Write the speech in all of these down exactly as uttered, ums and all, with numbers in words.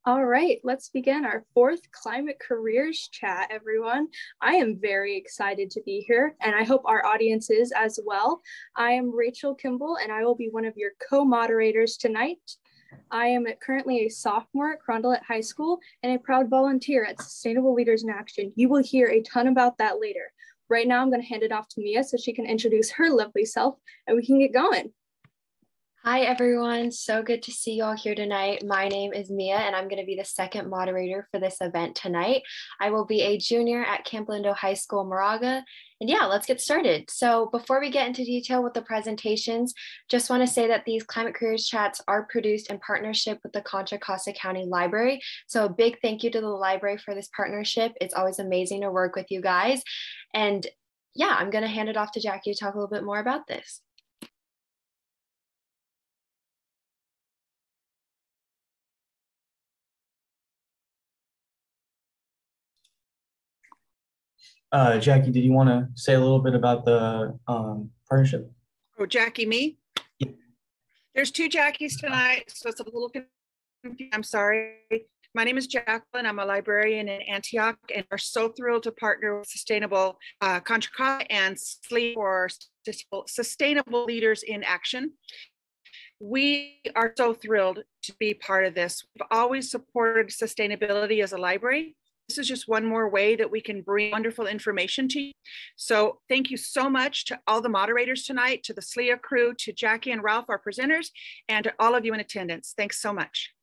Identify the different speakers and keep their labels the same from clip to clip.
Speaker 1: All right, let's begin our fourth Climate Careers Chat, everyone. I am very excited to be here, and I hope our audience is as well. I am Rachel Kimball, and I will be one of your co-moderators tonight. I am currently a sophomore at Carondelet High School and a proud volunteer at Sustainable Leaders in Action. You will hear a ton about that later. Right now, I'm going to hand it off to Mia so she can introduce her lovely self, and we can get going.
Speaker 2: Hi everyone, so good to see you all here tonight. My name is Mia and I'm going to be the second moderator for this event tonight. I will be a junior at Camp Lindo High School, Moraga. And yeah, let's get started. So before we get into detail with the presentations, just want to say that these Climate Careers Chats are produced in partnership with the Contra Costa County Library. So a big thank you to the library for this partnership. It's always amazing to work with you guys. And yeah, I'm going to hand it off to Jackie to talk a little bit more about this.
Speaker 3: Uh, Jackie, did you want to say a little bit about the um, partnership?
Speaker 4: Oh, Jackie, me? Yeah. There's two Jackies tonight, so it's a little confusing. I'm sorry. My name is Jacqueline. I'm a librarian in Antioch, and we're so thrilled to partner with Sustainable uh, Contra Costa and S L E A for Sustainable Leaders in Action. We are so thrilled to be part of this. We've always supported sustainability as a library. This is just one more way that we can bring wonderful information to you. So thank you so much to all the moderators tonight, to the S L E A crew, to Jackie and Ralph, our presenters, and to all of you in attendance. Thanks so much.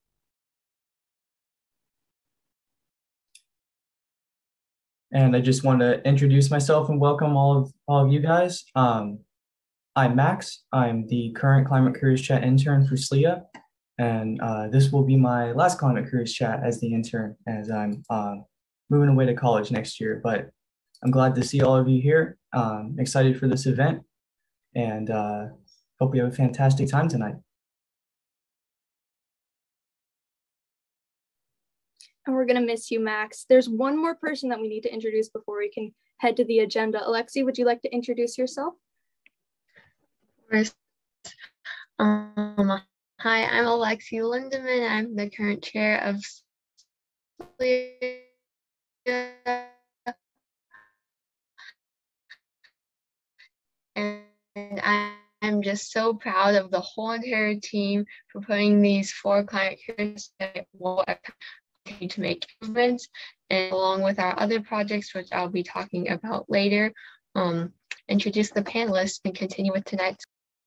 Speaker 3: And I just want to introduce myself and welcome all of, all of you guys. Um, I'm Max. I'm the current Climate Careers Chat intern for S L E A. And uh, this will be my last Climate Careers Chat as the intern, as I'm uh, moving away to college next year. But I'm glad to see all of you here. Um, excited for this event, and uh, hope we have a fantastic time tonight.
Speaker 1: And we're going to miss you, Max. There's one more person that we need to introduce before we can head to the agenda. Alexi, would you like to introduce yourself?
Speaker 5: Um, hi, I'm Alexi Lindemann. I'm the current chair of S L E A. And I'm just so proud of the whole entire team for putting these four Climate Careers to make improvements, and along with our other projects, which I'll be talking about later, um, introduce the panelists and continue with tonight's.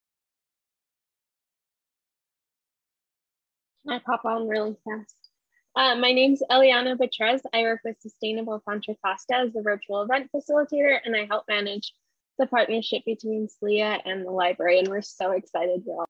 Speaker 6: Can I pop on really fast? Uh, my name's Eliana Betrez. I work with Sustainable Contra Costa as the virtual event facilitator, and I help manage the partnership between S L E A and the library, and we're so excited. We're all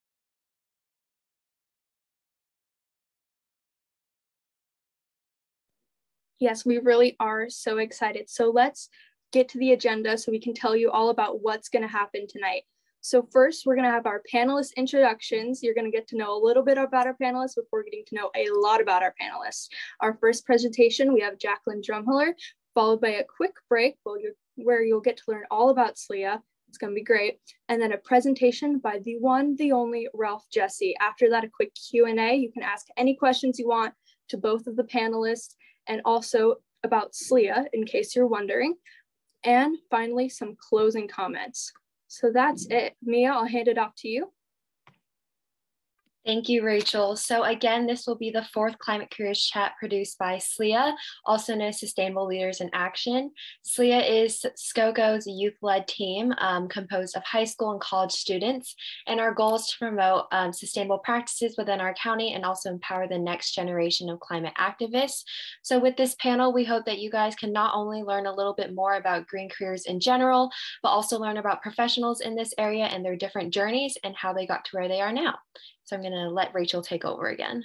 Speaker 1: Yes, we really are so excited. So let's get to the agenda so we can tell you all about what's going to happen tonight. So first, we're going to have our panelist introductions. You're going to get to know a little bit about our panelists before getting to know a lot about our panelists. Our first presentation, we have Jacqueline Drumheller, followed by a quick break where, you, where you'll get to learn all about S L E A. It's going to be great. And then a presentation by the one, the only Ralph Jesse. After that, a quick Q and A. You can ask any questions you want to both of the panelists, and also about S L E A in case you're wondering. And finally, some closing comments. So that's it. Mia, I'll hand it off to you.
Speaker 2: Thank you, Rachel. So again, this will be the fourth Climate Careers Chat produced by S L E A, also known as Sustainable Leaders in Action. S L E A is S C O C O's youth-led team um, composed of high school and college students, and our goal is to promote um, sustainable practices within our county and also empower the next generation of climate activists. So with this panel, we hope that you guys can not only learn a little bit more about green careers in general, but also learn about professionals in this area and their different journeys and how they got to where they are now. So I'm going to let Rachel take over again.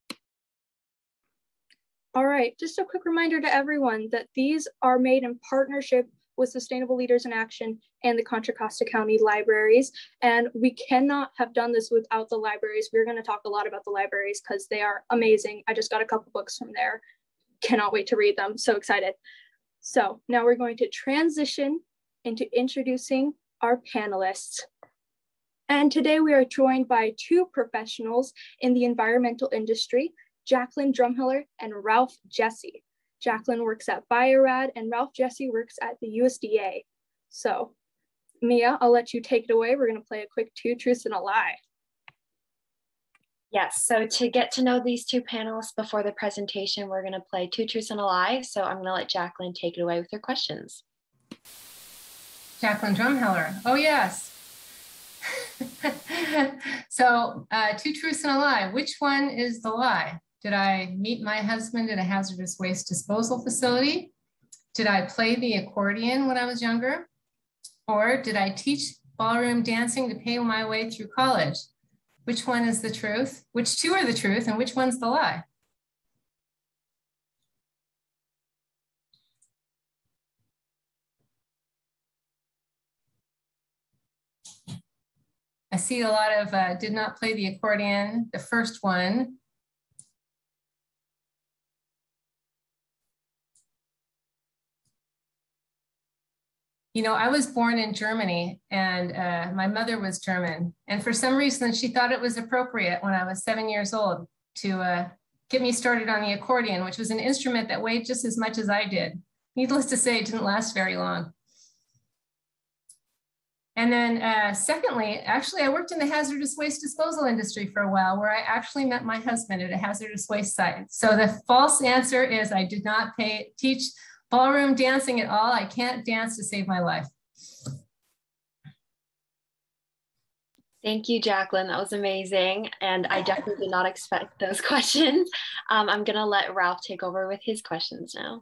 Speaker 1: All right, just a quick reminder to everyone that these are made in partnership with Sustainable Leaders in Action and the Contra Costa County Libraries. And we cannot have done this without the libraries. We're going to talk a lot about the libraries because they are amazing. I just got a couple books from there. Cannot wait to read them. So excited. So now we're going to transition into introducing our panelists. And today we are joined by two professionals in the environmental industry, Jacqueline Drumheller, and Ralph Jesse. Jacqueline works at Bio-Rad and Ralph Jesse works at the U S D A. So Mia, I'll let you take it away. We're gonna play a quick two truths and a lie.
Speaker 2: Yes, so to get to know these two panelists before the presentation, we're gonna play two truths and a lie. So I'm gonna let Jacqueline take it away with her questions.
Speaker 7: Jacqueline Drumheller, oh yes. So uh, two truths and a lie. Which one is the lie? Did I meet my husband at a hazardous waste disposal facility? Did I play the accordion when I was younger? Or did I teach ballroom dancing to pay my way through college? Which one is the truth? Which two are the truth and which one's the lie? I see a lot of uh, did not play the accordion, the first one. You know, I was born in Germany and uh, my mother was German. And for some reason, she thought it was appropriate when I was seven years old to uh, get me started on the accordion, which was an instrument that weighed just as much as I did. Needless to say, it didn't last very long. And then uh, secondly, actually, I worked in the hazardous waste disposal industry for a while where I actually met my husband at a hazardous waste site. So the false answer is I did not pay, teach ballroom dancing at all. I can't dance to save my life.
Speaker 2: Thank you, Jacqueline. That was amazing. And I definitely did not expect those questions. Um, I'm gonna let Ralph take over with his questions now.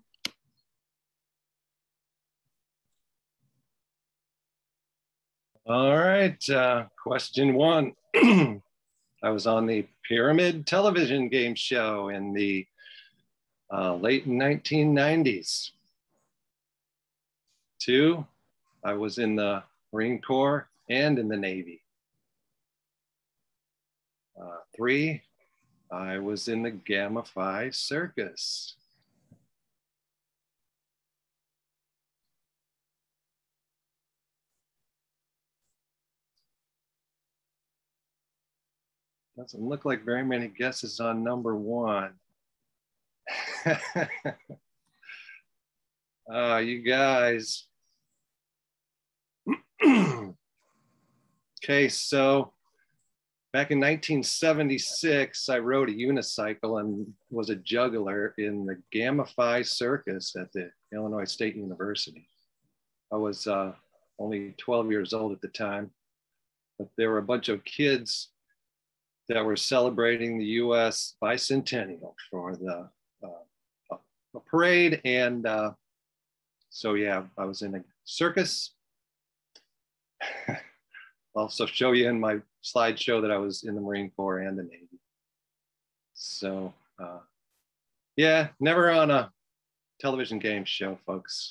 Speaker 8: All right, uh, question one. I was on the Pyramid television game show in the uh, late nineteen nineties. Two, I was in the Marine Corps and in the Navy. Uh, three, I was in the Gamma Phi Circus. Doesn't look like very many guesses on number one. uh, you guys. Okay, so back in nineteen seventy-six, I rode a unicycle and was a juggler in the Gamma Phi Circus at the Illinois State University. I was uh, only twelve years old at the time, but there were a bunch of kids that were celebrating the U S bicentennial for the uh, a parade. And uh, so, yeah, I was in a circus. I'll also show you in my slideshow that I was in the Marine Corps and the Navy. So, uh, yeah, never on a television game show, folks.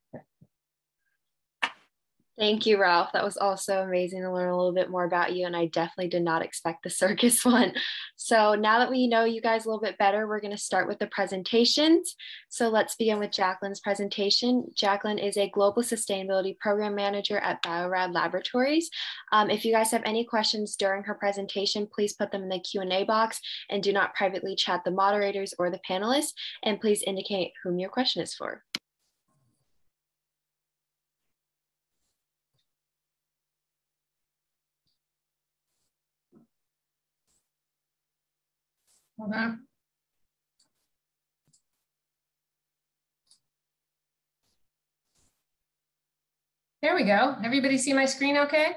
Speaker 2: Thank you, Ralph. That was also amazing to learn a little bit more about you, and I definitely did not expect the circus one. So now that we know you guys a little bit better, we're going to start with the presentations. So let's begin with Jacqueline's presentation. Jacqueline is a Global Sustainability Program Manager at Bio-Rad Laboratories. Um, if you guys have any questions during her presentation, please put them in the Q and A box and do not privately chat the moderators or the panelists, and please indicate whom your question is for.
Speaker 7: Hold on. There we go. Everybody see my screen okay?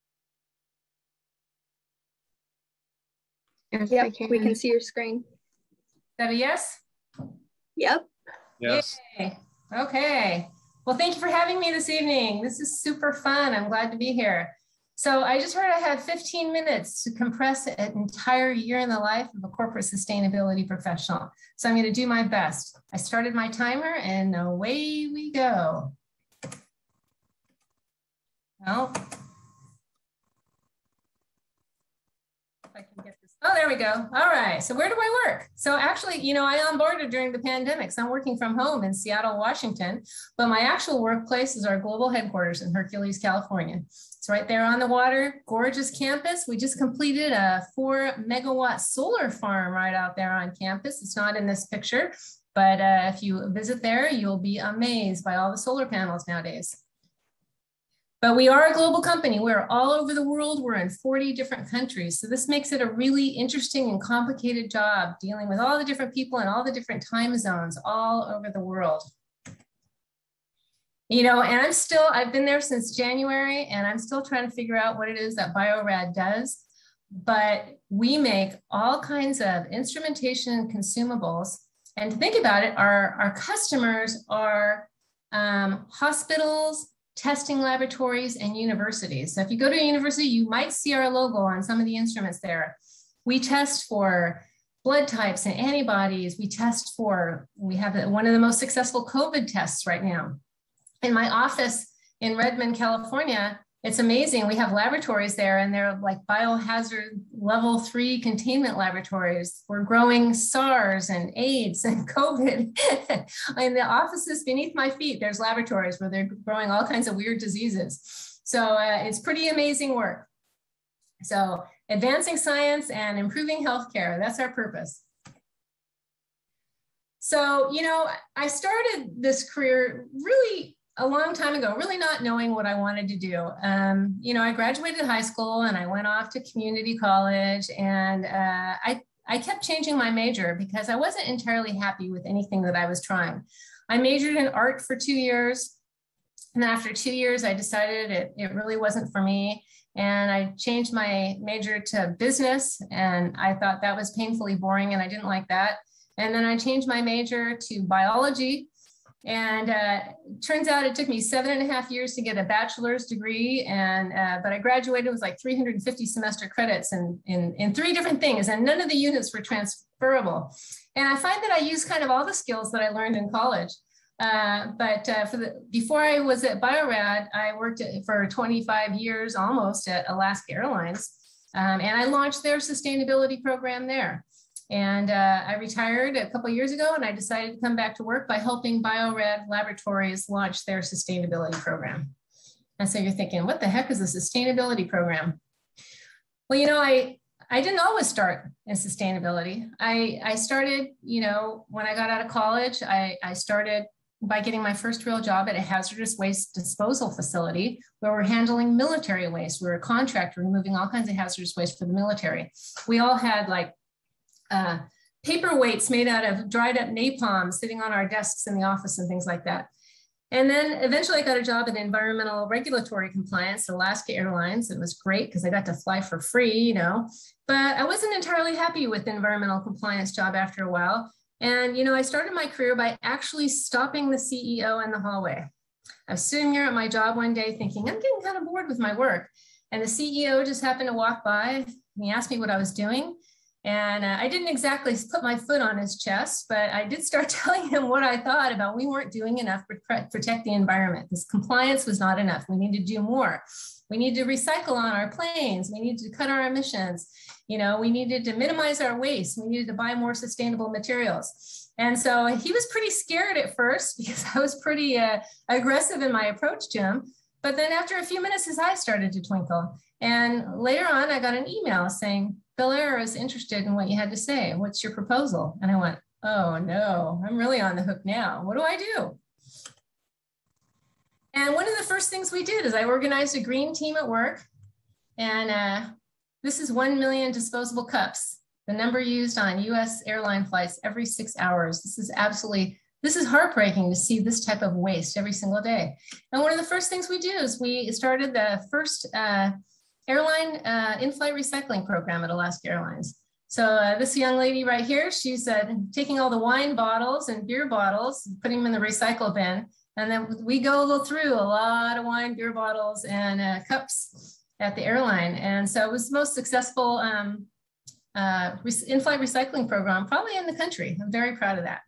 Speaker 1: Yes, yep, can. We can see your screen.
Speaker 7: Is that a yes?
Speaker 1: Yep.
Speaker 8: Yes.
Speaker 7: Yay. Okay. Well, thank you for having me this evening. This is super fun. I'm glad to be here. So I just heard I had fifteen minutes to compress an entire year in the life of a corporate sustainability professional. So I'm going to do my best. I started my timer and away we go. Well, if I can get this. Oh, there there we go. All right. So where do I work? So actually, you know, I onboarded during the pandemic. So I'm working from home in Seattle, Washington, but my actual workplace is our global headquarters in Hercules, California. It's right there on the water, gorgeous campus. We just completed a four megawatt solar farm right out there on campus. It's not in this picture, but uh, if you visit there, you'll be amazed by all the solar panels nowadays. But we are a global company. We're all over the world. We're in forty different countries. So this makes it a really interesting and complicated job dealing with all the different people and all the different time zones all over the world. You know, and I'm still, I've been there since January and I'm still trying to figure out what it is that Bio-Rad does. But we make all kinds of instrumentation and consumables. And to think about it, our, our customers are um, hospitals, testing laboratories, and universities. So if you go to a university, you might see our logo on some of the instruments there. We test for blood types and antibodies. We test for, we have one of the most successful COVID tests right now. In my office in Redmond, California, it's amazing. We have laboratories there and they're like biohazard level three containment laboratories. We're growing SARS and AIDS and COVID. In the offices beneath my feet, there's laboratories where they're growing all kinds of weird diseases. So uh, it's pretty amazing work. So advancing science and improving healthcare, that's our purpose. So, you know, I started this career really a long time ago, really not knowing what I wanted to do. Um, you know, I graduated high school and I went off to community college and uh, I, I kept changing my major because I wasn't entirely happy with anything that I was trying. I majored in art for two years. And then after two years, I decided it, it really wasn't for me. And I changed my major to business and I thought that was painfully boring and I didn't like that. And then I changed my major to biology. And uh, turns out it took me seven and a half years to get a bachelor's degree. And, uh, but I graduated with like three hundred fifty semester credits in, in, in three different things. And none of the units were transferable. And I find that I use kind of all the skills that I learned in college. Uh, but uh, for the, before I was at Bio-Rad, I worked at, for twenty-five years almost at Alaska Airlines. Um, and I launched their sustainability program there. And uh, I retired a couple of years ago and I decided to come back to work by helping Bio-Rad Laboratories launch their sustainability program. And so you're thinking, what the heck is a sustainability program? Well, you know, I, I didn't always start in sustainability. I, I started, you know, when I got out of college, I, I started by getting my first real job at a hazardous waste disposal facility where we're handling military waste. We were a contractor removing all kinds of hazardous waste for the military. We all had like Uh, paperweights made out of dried up napalm sitting on our desks in the office and things like that. And then eventually I got a job in environmental regulatory compliance at Alaska Airlines. It was great because I got to fly for free, you know, but I wasn't entirely happy with the environmental compliance job after a while. And, you know, I started my career by actually stopping the C E O in the hallway. I was sitting here at my job one day thinking, I'm getting kind of bored with my work. And the C E O just happened to walk by and he asked me what I was doing. And uh, I didn't exactly put my foot on his chest, but I did start telling him what I thought about we weren't doing enough to protect the environment. This compliance was not enough. We need to do more. We need to recycle on our planes. We need to cut our emissions. You know, we needed to minimize our waste. We needed to buy more sustainable materials. And so he was pretty scared at first because I was pretty uh, aggressive in my approach to him. But then after a few minutes, his eyes started to twinkle. And later on, I got an email saying, Bill Ayer is interested in what you had to say. What's your proposal? And I went, oh no, I'm really on the hook now. What do I do? And one of the first things we did is I organized a green team at work. And uh, this is one million disposable cups, the number used on U S airline flights every six hours. This is absolutely, this is heartbreaking to see this type of waste every single day. And one of the first things we do is we started the first uh, airline uh, in-flight recycling program at Alaska Airlines. So uh, this young lady right here, she's uh, taking all the wine bottles and beer bottles, putting them in the recycle bin. And then we go through a lot of wine, beer bottles, and uh, cups at the airline. And so it was the most successful um, uh, in-flight recycling program probably in the country. I'm very proud of that.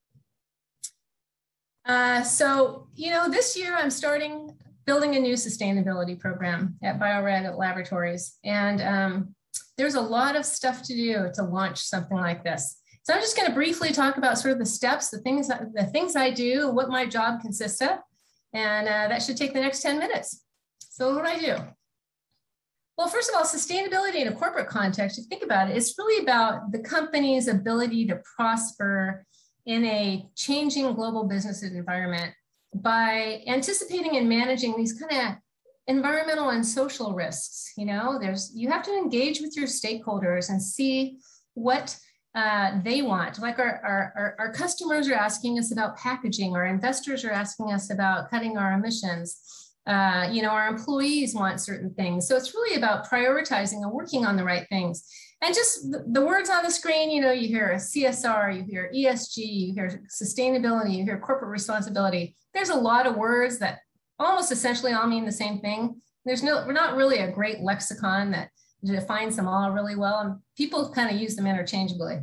Speaker 7: Uh, so, you know, this year I'm starting building a new sustainability program at Bio-Rad Laboratories. And um, there's a lot of stuff to do to launch something like this. So I'm just going to briefly talk about sort of the steps, the things, the things I do, what my job consists of, and uh, that should take the next ten minutes. So what do I do? Well, first of all, sustainability in a corporate context, if you think about it, it's really about the company's ability to prosper in a changing global business environment by anticipating and managing these kind of environmental and social risks. You know, there's, you have to engage with your stakeholders and see what uh, they want. Like our, our, our customers are asking us about packaging, our investors are asking us about cutting our emissions. Uh, you know, our employees want certain things. So it's really about prioritizing and working on the right things. And just the, the words on the screen, you know, you hear C S R, you hear E S G, you hear sustainability, you hear corporate responsibility. There's a lot of words that almost essentially all mean the same thing. There's no, we're not really a great lexicon that defines them all really well. And people kind of use them interchangeably.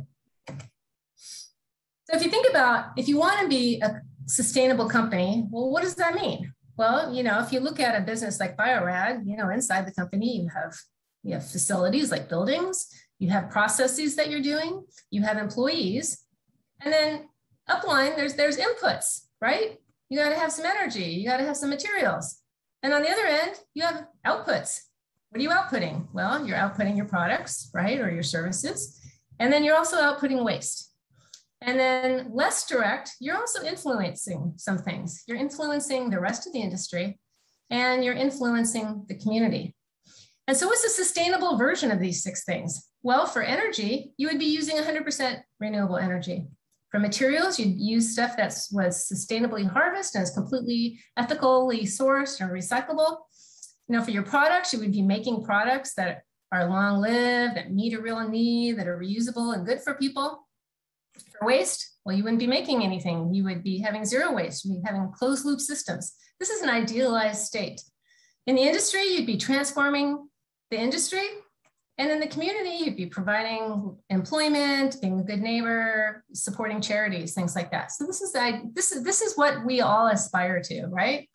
Speaker 7: So if you think about, if you want to be a sustainable company, well, what does that mean? Well, you know, if you look at a business like Bio-Rad, you know, inside the company, you have, you have facilities like buildings, you have processes that you're doing, you have employees, and then upline, there's, there's inputs, right? You got to have some energy, you got to have some materials. And on the other end, you have outputs. What are you outputting? Well, you're outputting your products, right? Or your services. And then you're also outputting waste. And then less direct, you're also influencing some things. You're influencing the rest of the industry and you're influencing the community. And so what's a sustainable version of these six things? Well, for energy, you would be using one hundred percent renewable energy. For materials, you'd use stuff that was sustainably harvested and is completely ethically sourced or recyclable. You know, for your products, you would be making products that are long-lived, that meet a real need, that are reusable and good for people. For waste, well, you wouldn't be making anything. You would be having zero waste. You'd be having closed loop systems. This is an idealized state. In the industry, you'd be transforming the industry. And in the community, you'd be providing employment, being a good neighbor, supporting charities, things like that. So this is, this is, this is what we all aspire to, right?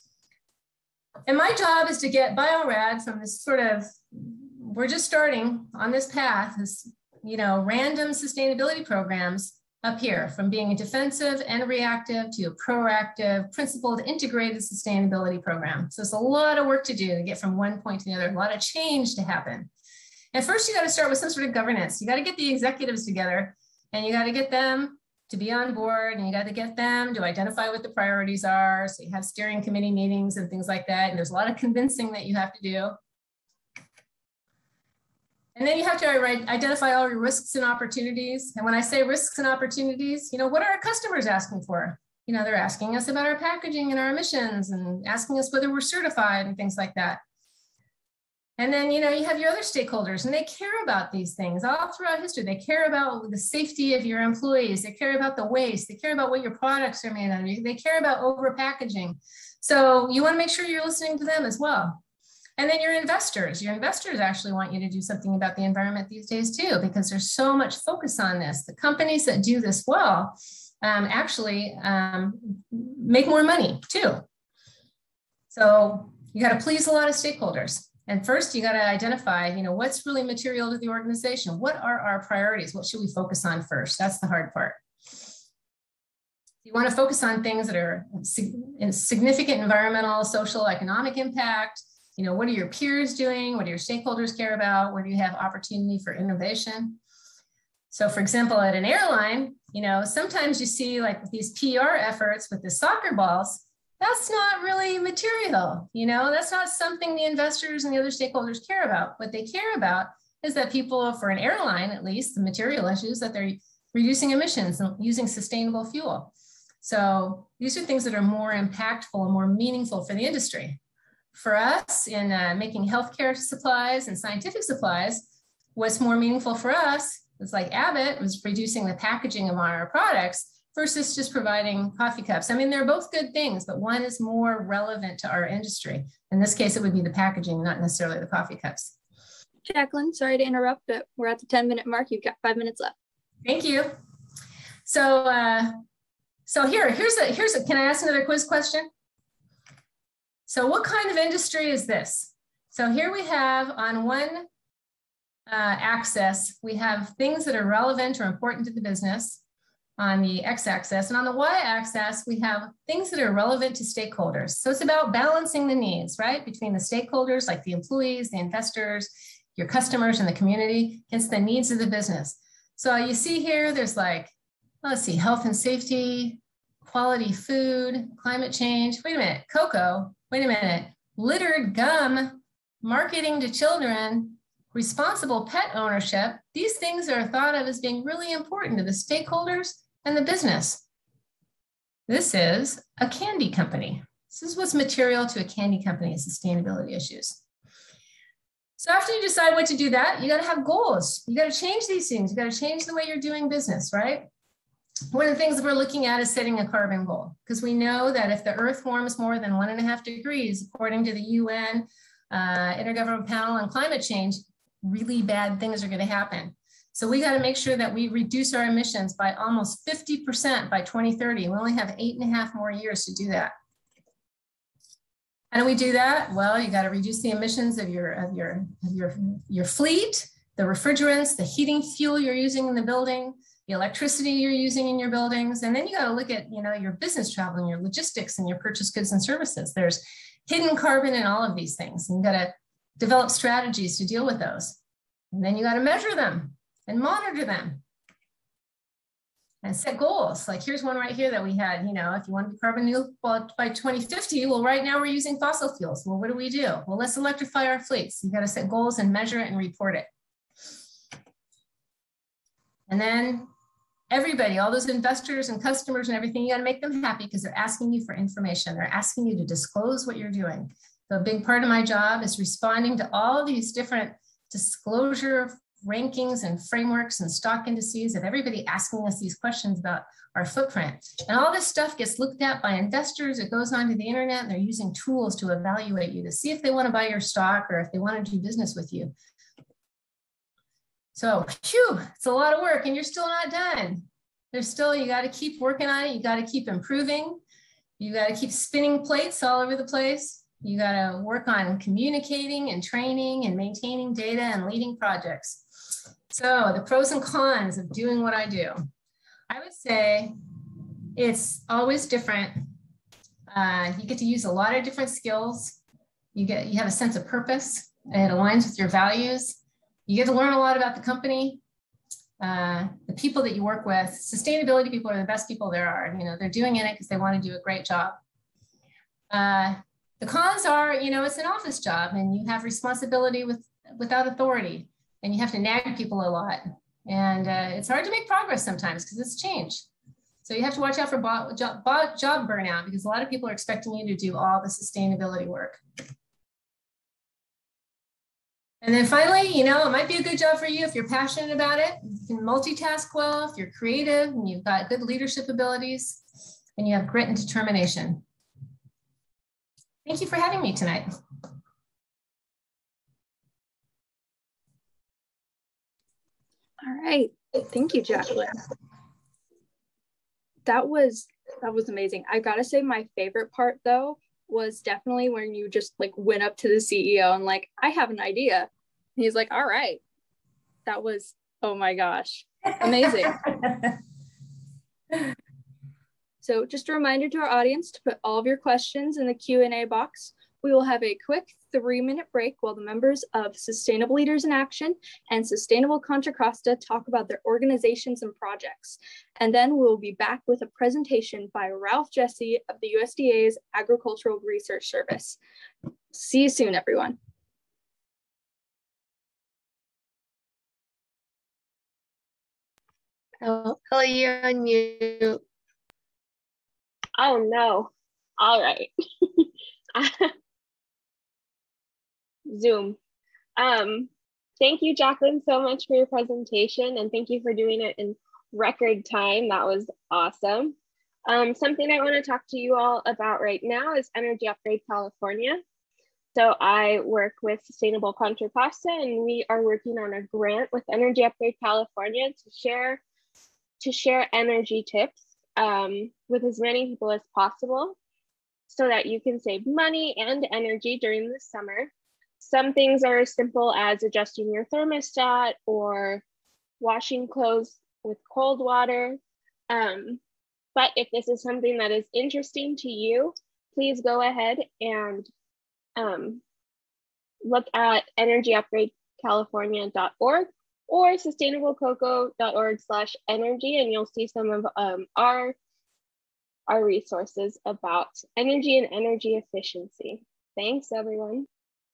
Speaker 7: And my job is to get Bio-Rad from this sort of, we're just starting on this path, this, you know, random sustainability programs up here, from being a defensive and reactive to a proactive, principled, integrated sustainability program. So it's a lot of work to do to get from one point to the other, a lot of change to happen. And first you got to start with some sort of governance. You got to get the executives together and you got to get them to be on board and you got to get them to identify what the priorities are. So you have steering committee meetings and things like that. And there's a lot of convincing that you have to do. And then you have to identify all your risks and opportunities. And when I say risks and opportunities, you know, what are our customers asking for? You know, they're asking us about our packaging and our emissions and asking us whether we're certified and things like that. And then, you know, you have your other stakeholders and they care about these things all throughout history. They care about the safety of your employees. They care about the waste. They care about what your products are made of. They care about over packaging. So you want to make sure you're listening to them as well. And then your investors, your investors actually want you to do something about the environment these days too, because there's so much focus on this. The companies that do this well um, actually um, make more money too. So you got to please a lot of stakeholders. And first you got to identify, you know, what's really material to the organization? What are our priorities? What should we focus on first? That's the hard part. You want to focus on things that are in significant environmental, social, economic impact. You know, what are your peers doing? What do your stakeholders care about? Where do you have opportunity for innovation? So for example, at an airline, you know, sometimes you see like these P R efforts with the soccer balls, that's not really material. You know, that's not something the investors and the other stakeholders care about. What they care about is that people, for an airline at least, the material issues, that they're reducing emissions and using sustainable fuel. So these are things that are more impactful and more meaningful for the industry. For us in uh, making healthcare supplies and scientific supplies, what's more meaningful for us is like Abbott was reducing the packaging of our products versus just providing coffee cups. I mean, they're both good things, but one is more relevant to our industry. In this case, it would be the packaging, not necessarily the coffee cups.
Speaker 1: Jacqueline, sorry to interrupt, but we're at the ten minute mark. You've got five minutes left.
Speaker 7: Thank you. So, uh, so here, here's a, here's a, can I ask another quiz question? So what kind of industry is this? So here we have on one uh, axis, we have things that are relevant or important to the business on the x-axis. And on the y-axis, we have things that are relevant to stakeholders. So it's about balancing the needs, right? Between the stakeholders, like the employees, the investors, your customers, and the community, against the needs of the business. So you see here, there's like, let's see, health and safety, quality food, climate change. Wait a minute, cocoa, wait a minute, littered gum, marketing to children, responsible pet ownership. These things are thought of as being really important to the stakeholders and the business. This is a candy company. This is what's material to a candy company, sustainability issues. So after you decide what to do that, you got to have goals. You got to change these things. You got to change the way you're doing business, right? One of the things that we're looking at is setting a carbon goal, because we know that if the Earth warms more than one and a half degrees, according to the U N uh, Intergovernmental Panel on Climate Change, really bad things are going to happen. So we got to make sure that we reduce our emissions by almost fifty percent by twenty thirty. We only have eight and a half more years to do that. How do we do that? Well, you got to reduce the emissions of your, of your, of your, your fleet, the refrigerants, the heating fuel you're using in the building, the electricity you're using in your buildings. And then you got to look at, you know, your business travel and your logistics and your purchase goods and services. There's hidden carbon in all of these things. And you got to develop strategies to deal with those. And then you got to measure them and monitor them and set goals. Like here's one right here that we had, you know, if you want to be carbon neutral by twenty fifty, well, right now we're using fossil fuels. Well, what do we do? Well, let's electrify our fleets. You got to set goals and measure it and report it. And then everybody, all those investors and customers and everything, you got to make them happy because they're asking you for information. They're asking you to disclose what you're doing. So a big part of my job is responding to all of these different disclosure rankings and frameworks and stock indices of everybody asking us these questions about our footprint. And all this stuff gets looked at by investors. It goes onto the internet and they're using tools to evaluate you to see if they want to buy your stock or if they want to do business with you. So, phew, it's a lot of work and you're still not done. There's still, you got to keep working on it. You got to keep improving. You got to keep spinning plates all over the place. You got to work on communicating and training and maintaining data and leading projects. So the pros and cons of doing what I do. I would say it's always different. Uh, you get to use a lot of different skills. You get, you have a sense of purpose. It aligns with your values. You get to learn a lot about the company, uh, the people that you work with. Sustainability people are the best people there are. You know, they're doing it because they want to do a great job. Uh, the cons are, you know, it's an office job and you have responsibility with, without authority and you have to nag people a lot. And uh, it's hard to make progress sometimes because it's change. So you have to watch out for job, job burnout because a lot of people are expecting you to do all the sustainability work. And then finally, you know, it might be a good job for you if you're passionate about it. You can multitask well, if you're creative and you've got good leadership abilities and you have grit and determination. Thank you for having me tonight.
Speaker 1: All right, thank you, Jacqueline. That was, that was amazing. I gotta say my favorite part though was definitely when you just like went up to the C E O and like, I have an idea. And he's like, all right. That was, oh my gosh, amazing. So just a reminder to our audience to put all of your questions in the Q and A box. We will have a quick three minute break while the members of Sustainable Leaders in Action and Sustainable Contra Costa talk about their organizations and projects. And then we'll be back with a presentation by Ralph Jesse of the U S D A's Agricultural Research Service. See you soon, everyone.
Speaker 5: Oh, hello, you're on mute.
Speaker 6: Oh no. All right. Zoom. Um, thank you, Jacqueline, so much for your presentation, and thank you for doing it in record time. That was awesome. Um, something I want to talk to you all about right now is Energy Upgrade California. So I work with Sustainable Contra Costa, and we are working on a grant with Energy Upgrade California to share to share energy tips um, with as many people as possible, so that you can save money and energy during the summer some things are as simple as adjusting your thermostat or washing clothes with cold water. Um, but if this is something that is interesting to you, please go ahead and um, look at energy upgrade california dot org or sustainable cocoa dot org slash energy, and you'll see some of um, our, our resources about energy and energy efficiency. Thanks, everyone.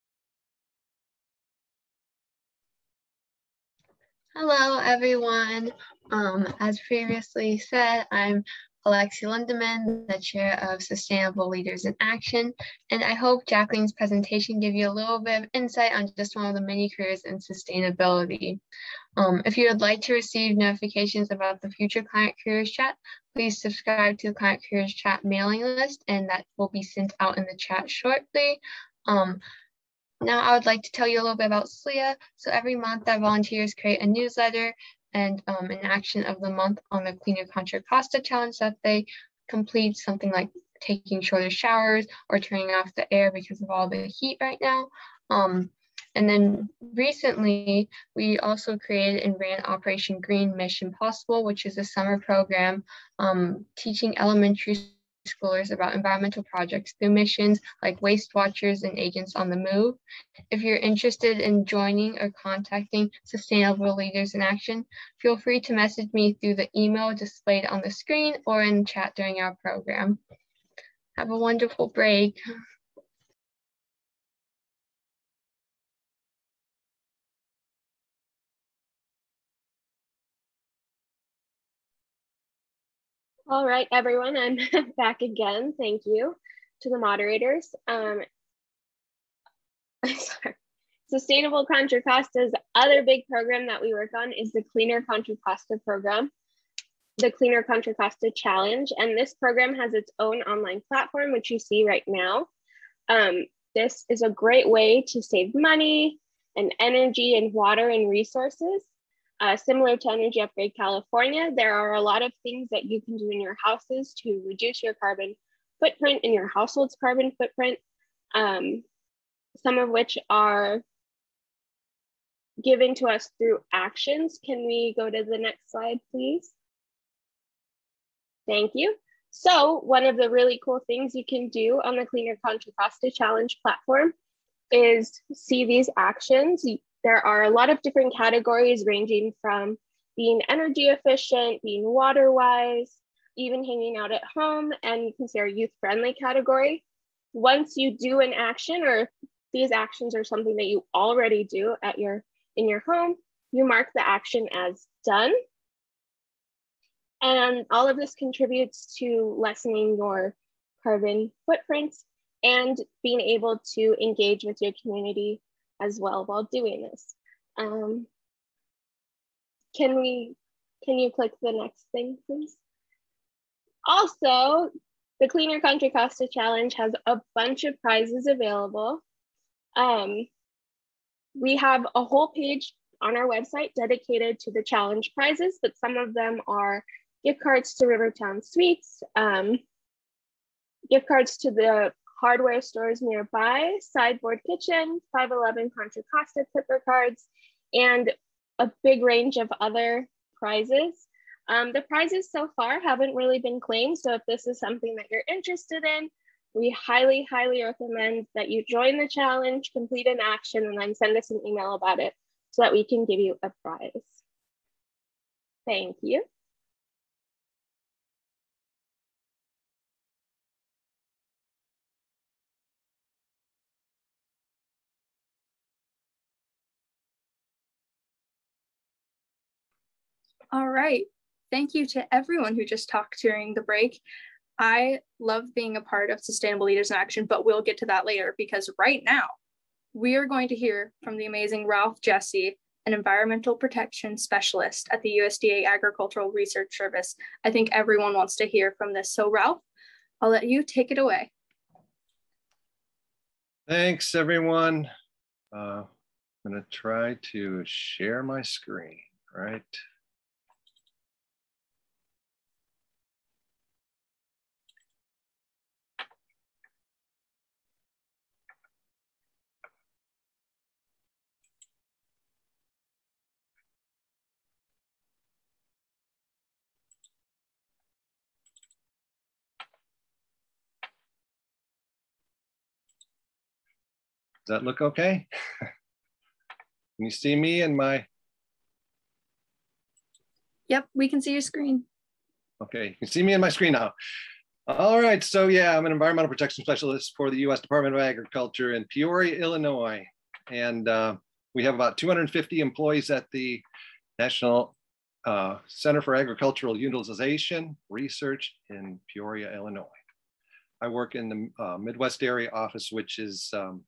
Speaker 5: Hello, everyone. Um, as previously said, I'm Alexi Lindemann, the chair of Sustainable Leaders in Action, and I hope Jacqueline's presentation gave you a little bit of insight on just one of the many careers in sustainability. Um, if you would like to receive notifications about the future Climate Careers Chat, please subscribe to the Climate Careers Chat mailing list, and that will be sent out in the chat shortly. Um, Now I would like to tell you a little bit about S L E A. So every month our volunteers create a newsletter and um, an action of the month on the Cleaner Contra Costa challenge that they complete, something like taking shorter showers or turning off the air because of all the heat right now. Um, and then recently we also created and ran Operation Green Mission Possible, which is a summer program um, teaching elementary schoolers about environmental projects through missions like Waste Watchers and Agents on the Move. If you're interested in joining or contacting Sustainable Leaders in Action, feel free to message me through the email displayed on the screen or in chat during our program. Have a wonderful break.
Speaker 6: All right, everyone, I'm back again. Thank you to the moderators. Um, sorry. Sustainable Contra Costa's other big program that we work on is the Cleaner Contra Costa program, the Cleaner Contra Costa Challenge. And this program has its own online platform, which you see right now. Um, this is a great way to save money and energy and water and resources. Uh, similar to Energy Upgrade California, there are a lot of things that you can do in your houses to reduce your carbon footprint and your household's carbon footprint, um, some of which are given to us through actions. Can we go to the next slide, please? Thank you. So one of the really cool things you can do on the Cleaner Contra Costa Challenge platform is see these actions. There are a lot of different categories ranging from being energy efficient, being water wise, even hanging out at home, and you can see our youth friendly category. Once you do an action, or if these actions are something that you already do at your in your home, you mark the action as done. And all of this contributes to lessening your carbon footprint and being able to engage with your community as well while doing this. Um, can we, can you click the next thing, please? Also, the Cleaner Contra Costa Challenge has a bunch of prizes available. Um, we have a whole page on our website dedicated to the challenge prizes, but some of them are gift cards to Rivertown Sweets, um, gift cards to the hardware stores nearby, Sideboard Kitchen, five eleven Contra Costa Clipper cards, and a big range of other prizes. Um, the prizes so far haven't really been claimed, so if this is something that you're interested in, we highly, highly recommend that you join the challenge, complete an action, and then send us an email about it so that we can give you a prize. Thank you.
Speaker 1: All right. Thank you to everyone who just talked during the break. I love being a part of Sustainable Leaders in Action, but we'll get to that later because right now we are going to hear from the amazing Ralph Jesse, an environmental protection specialist at the U S D A Agricultural Research Service. I think everyone wants to hear from this. So Ralph, I'll let you take it away.
Speaker 8: Thanks, everyone. Uh, I'm going to try to share my screen, right? that look okay? Can you see me and my?
Speaker 1: Yep, we can see your screen.
Speaker 8: Okay, you can see me in my screen now. All right, so yeah, I'm an environmental protection specialist for the U S Department of Agriculture in Peoria, Illinois. And uh, we have about two hundred fifty employees at the National uh, Center for Agricultural Utilization Research in Peoria, Illinois. I work in the uh, Midwest area office, which is um,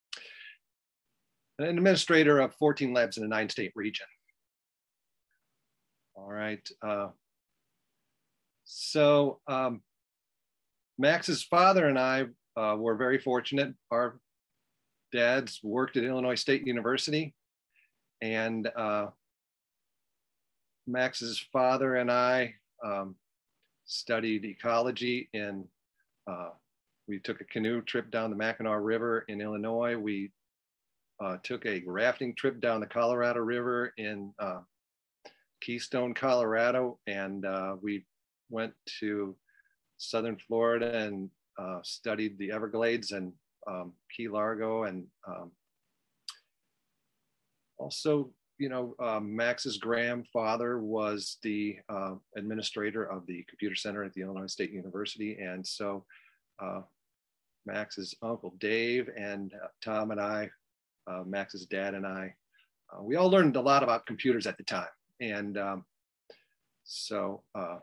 Speaker 8: an administrator of fourteen labs in a nine state region. All right. Uh, so um, Max's father and I uh, were very fortunate. Our dads worked at Illinois State University, and uh, Max's father and I um, studied ecology in, uh, we took a canoe trip down the Mackinac River in Illinois. We uh, took a rafting trip down the Colorado River in uh, Keystone, Colorado, and uh, we went to Southern Florida and uh, studied the Everglades and um, Key Largo, and um, also, you know, uh, Max's grandfather was the uh, administrator of the computer center at the Illinois State University, and so uh, Max's uncle Dave and uh, Tom and I, uh, Max's dad and I, uh, we all learned a lot about computers at the time. And um, so uh,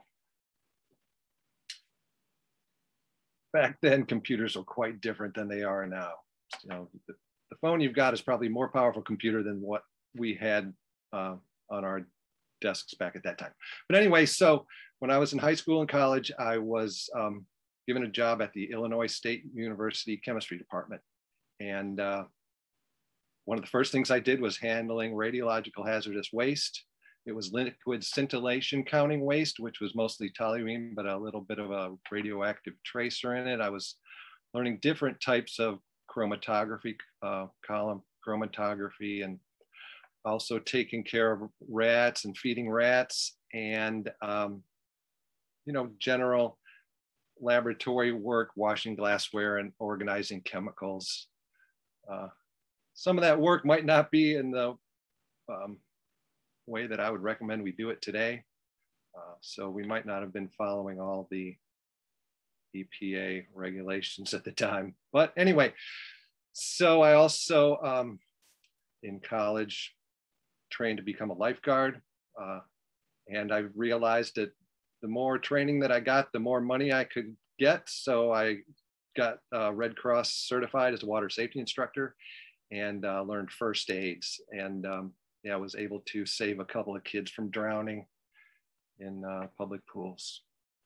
Speaker 8: back then, computers were quite different than they are now. You know, the, the phone you've got is probably a more powerful computer than what we had uh, on our desks back at that time. But anyway, so when I was in high school and college, I was um, given a job at the Illinois State University Chemistry Department. And uh, one of the first things I did was handling radiological hazardous waste. It was liquid scintillation counting waste, which was mostly toluene, but a little bit of a radioactive tracer in it. I was learning different types of chromatography, uh, column chromatography, and also taking care of rats and feeding rats, and um, you know, general laboratory work, washing glassware and organizing chemicals. Uh, some of that work might not be in the um, way that I would recommend we do it today. Uh, so we might not have been following all the E P A regulations at the time. But anyway, so I also, um, in college, trained to become a lifeguard. Uh, and I realized that the more training that I got, the more money I could get. So I got uh, Red Cross certified as a water safety instructor and uh, learned first aids. And um, yeah, I was able to save a couple of kids from drowning in uh, public pools.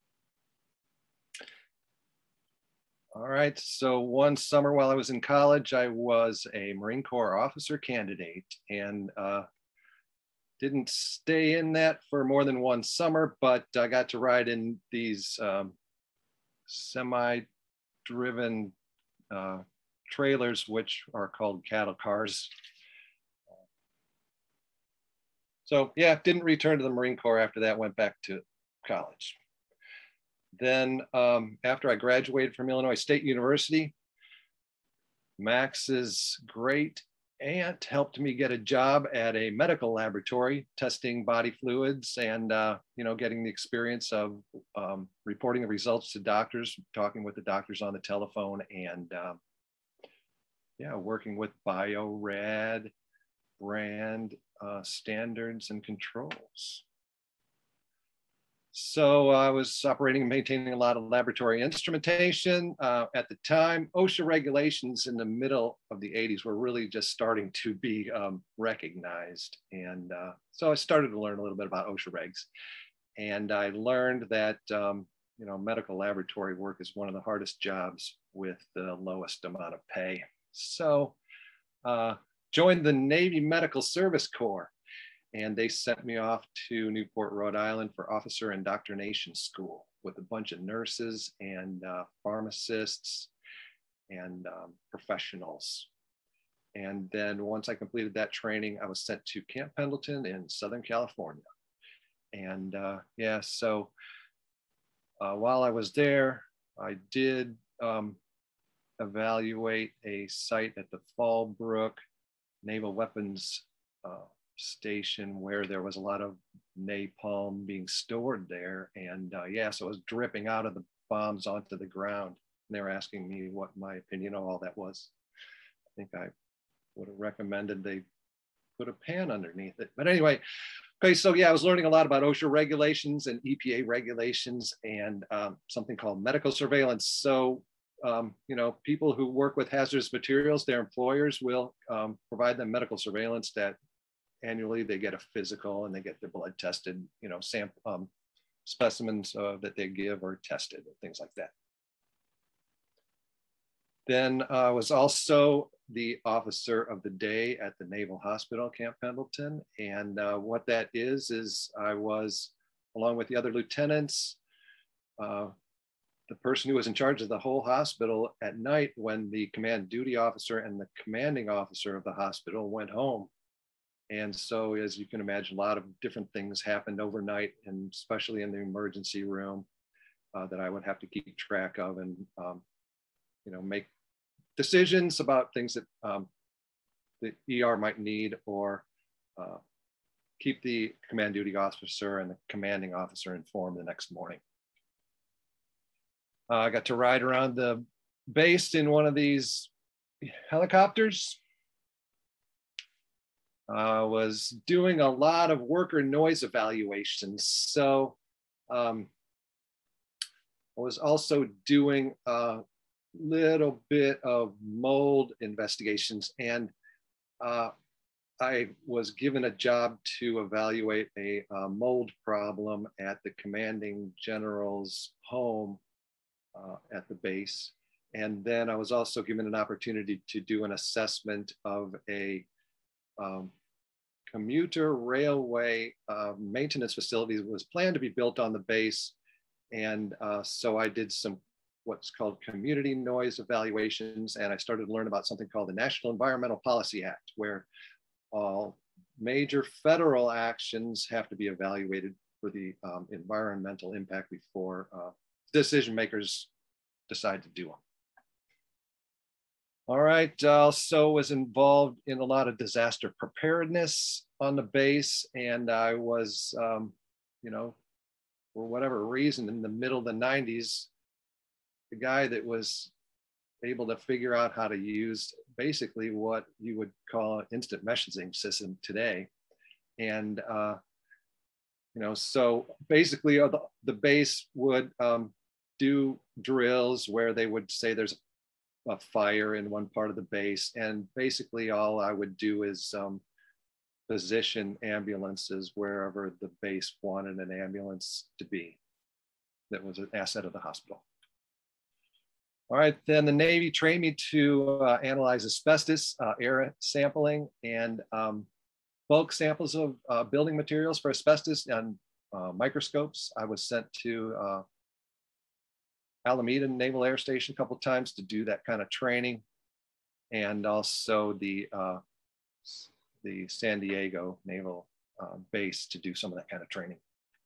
Speaker 8: All right, so one summer while I was in college, I was a Marine Corps officer candidate, and uh, didn't stay in that for more than one summer, but I got to ride in these um, semi-driven uh, trailers, which are called cattle cars. So yeah, didn't return to the Marine Corps after that, went back to college. Then um, after I graduated from Illinois State University, Max's great aunt helped me get a job at a medical laboratory, testing body fluids and uh, you know, getting the experience of um, reporting the results to doctors, talking with the doctors on the telephone, and um, yeah, working with Bio-Rad brand uh, standards and controls. So I was operating and maintaining a lot of laboratory instrumentation. Uh, at the time, OSHA regulations in the middle of the eighties were really just starting to be um, recognized. And uh, so I started to learn a little bit about OSHA regs. And I learned that um, you know, medical laboratory work is one of the hardest jobs with the lowest amount of pay. So uh, joined the Navy Medical Service Corps. And they sent me off to Newport, Rhode Island for officer indoctrination school with a bunch of nurses and uh, pharmacists and um, professionals. And then once I completed that training, I was sent to Camp Pendleton in Southern California. And uh, yeah, so uh, while I was there, I did um, evaluate a site at the Fallbrook Naval Weapons uh, Station where there was a lot of napalm being stored there. And uh, yeah, so it was dripping out of the bombs onto the ground. And they were asking me what my opinion of all that was. I think I would have recommended they put a pan underneath it. But anyway, okay, so yeah, I was learning a lot about OSHA regulations and E P A regulations and um, something called medical surveillance. So, um, you know, people who work with hazardous materials, their employers will um, provide them medical surveillance that annually they get a physical and they get their blood tested, you know, sample um, specimens uh, that they give are tested and things like that. Then I uh, was also the officer of the day at the Naval Hospital, Camp Pendleton. And uh, what that is, is I was, along with the other lieutenants, uh, the person who was in charge of the whole hospital at night when the command duty officer and the commanding officer of the hospital went home. And so, as you can imagine, a lot of different things happened overnight, and especially in the emergency room uh, that I would have to keep track of and, um, you know, make decisions about things that um, the E R might need, or uh, keep the command duty officer and the commanding officer informed the next morning. Uh, I got to ride around the base in one of these helicopters. I uh, was doing a lot of worker noise evaluations. So um, I was also doing a little bit of mold investigations, and uh, I was given a job to evaluate a, a mold problem at the commanding general's home uh, at the base. And then I was also given an opportunity to do an assessment of a um, commuter railway uh, maintenance facility that was planned to be built on the base. And uh, so I did some what's called community noise evaluations, and I started to learn about something called the National Environmental Policy Act, where all major federal actions have to be evaluated for the um, environmental impact before uh, decision makers decide to do them. All right, also was involved in a lot of disaster preparedness on the base, and I was, um, you know, for whatever reason, in the middle of the nineties, the guy that was able to figure out how to use basically what you would call an instant messaging system today. And, uh, you know, so basically uh, the, the base would um, do drills where they would say there's a fire in one part of the base. And basically all I would do is um, position ambulances wherever the base wanted an ambulance to be that was an asset of the hospital. All right, then the Navy trained me to uh, analyze asbestos, uh, air sampling, and um, bulk samples of uh, building materials for asbestos and uh, microscopes. I was sent to uh, Alameda Naval Air Station a couple of times to do that kind of training, and also the, uh, the San Diego Naval uh, Base to do some of that kind of training.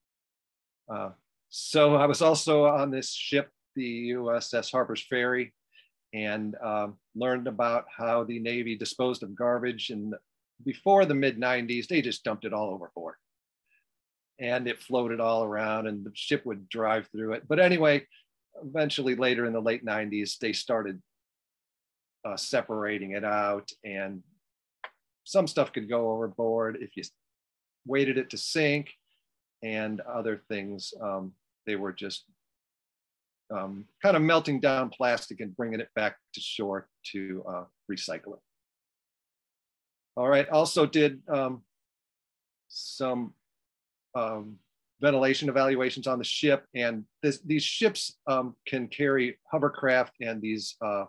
Speaker 8: Uh, so I was also on this ship, the U S S Harper's Ferry, and um, learned about how the Navy disposed of garbage. And before the mid nineties, they just dumped it all overboard. And it floated all around and the ship would drive through it. But anyway, eventually later in the late nineties, they started uh, separating it out, and some stuff could go overboard if you waited it to sink, and other things, um, they were just Um, kind of melting down plastic and bringing it back to shore to uh, recycle it. All right, also did um, some um, ventilation evaluations on the ship, and this, these ships um, can carry hovercraft, and these uh,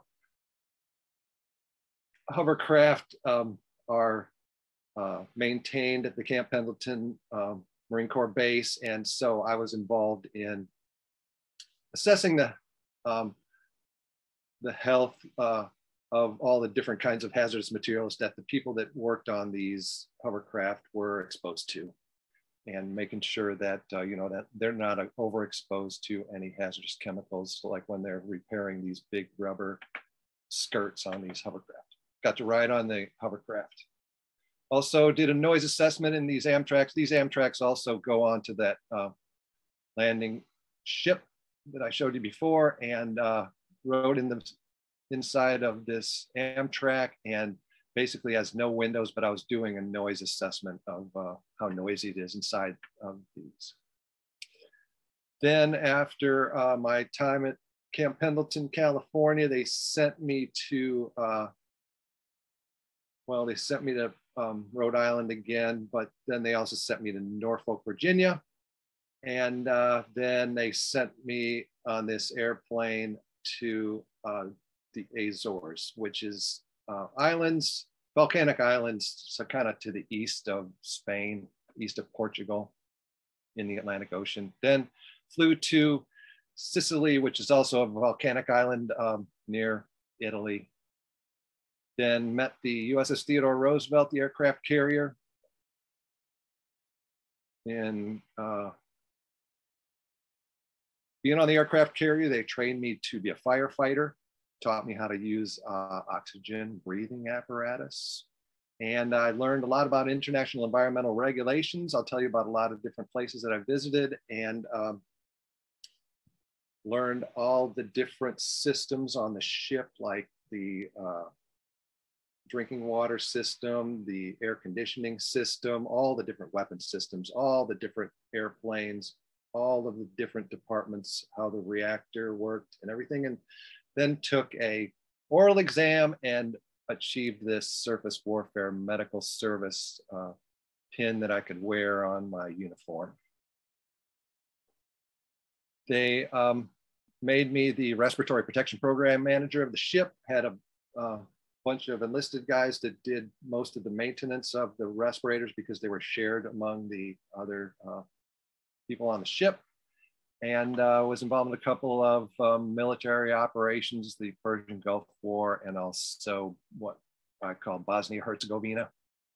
Speaker 8: hovercraft um, are uh, maintained at the Camp Pendleton um, Marine Corps base, and so I was involved in assessing the um, the health uh, of all the different kinds of hazardous materials that the people that worked on these hovercraft were exposed to, and making sure that uh, you know that they're not uh, overexposed to any hazardous chemicals, like when they're repairing these big rubber skirts on these hovercraft. Got to ride on the hovercraft. Also did a noise assessment in these Amtraks. These Amtraks also go on to that uh, landing ship that I showed you before, and uh, rode in the inside of this Amtrak, and basically has no windows, but I was doing a noise assessment of uh, how noisy it is inside of these. Then after uh, my time at Camp Pendleton, California, they sent me to, uh, well, they sent me to um, Rhode Island again, but then they also sent me to Norfolk, Virginia. And uh, then they sent me on this airplane to uh, the Azores, which is uh, islands, volcanic islands, so kind of to the east of Spain, east of Portugal in the Atlantic Ocean. Then flew to Sicily, which is also a volcanic island um, near Italy. Then met the U S S Theodore Roosevelt, the aircraft carrier. And uh, being on the aircraft carrier, they trained me to be a firefighter, taught me how to use uh, oxygen breathing apparatus. And I learned a lot about international environmental regulations. I'll tell you about a lot of different places that I visited, and um, learned all the different systems on the ship, like the uh, drinking water system, the air conditioning system, all the different weapon systems, all the different airplanes, all of the different departments, how the reactor worked and everything. And then took a oral exam and achieved this surface warfare medical service uh, pin that I could wear on my uniform. They um, made me the respiratory protection program manager of the ship, had a uh, bunch of enlisted guys that did most of the maintenance of the respirators because they were shared among the other uh, people on the ship, and uh, was involved in a couple of um, military operations, the Persian Gulf War, and also what I call Bosnia-Herzegovina.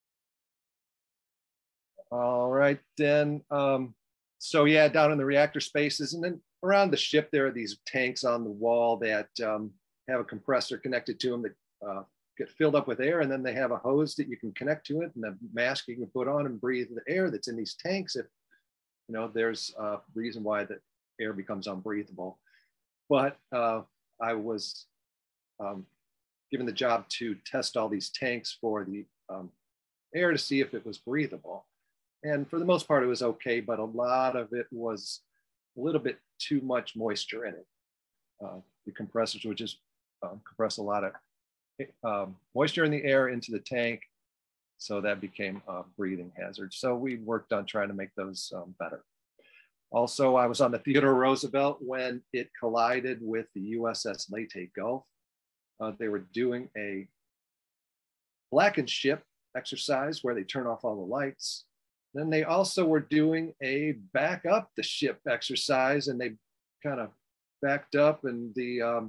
Speaker 8: All right, then, um, so yeah, down in the reactor spaces, and then around the ship, there are these tanks on the wall that um, have a compressor connected to them that uh, get filled up with air, and then they have a hose that you can connect to it, and a mask you can put on and breathe the air that's in these tanks if, you know, there's a reason why the air becomes unbreathable. But uh, I was um, given the job to test all these tanks for the um, air to see if it was breathable. And for the most part, it was okay, but a lot of it was a little bit too much moisture in it. Uh, the compressors would just um, compress a lot of um, moisture in the air into the tank. So that became a breathing hazard. So we worked on trying to make those um, better. Also, I was on the Theodore Roosevelt when it collided with the U S S Leyte Gulf. Uh, they were doing a blackened ship exercise where they turn off all the lights. Then they also were doing a back up the ship exercise, and they kind of backed up, and the um,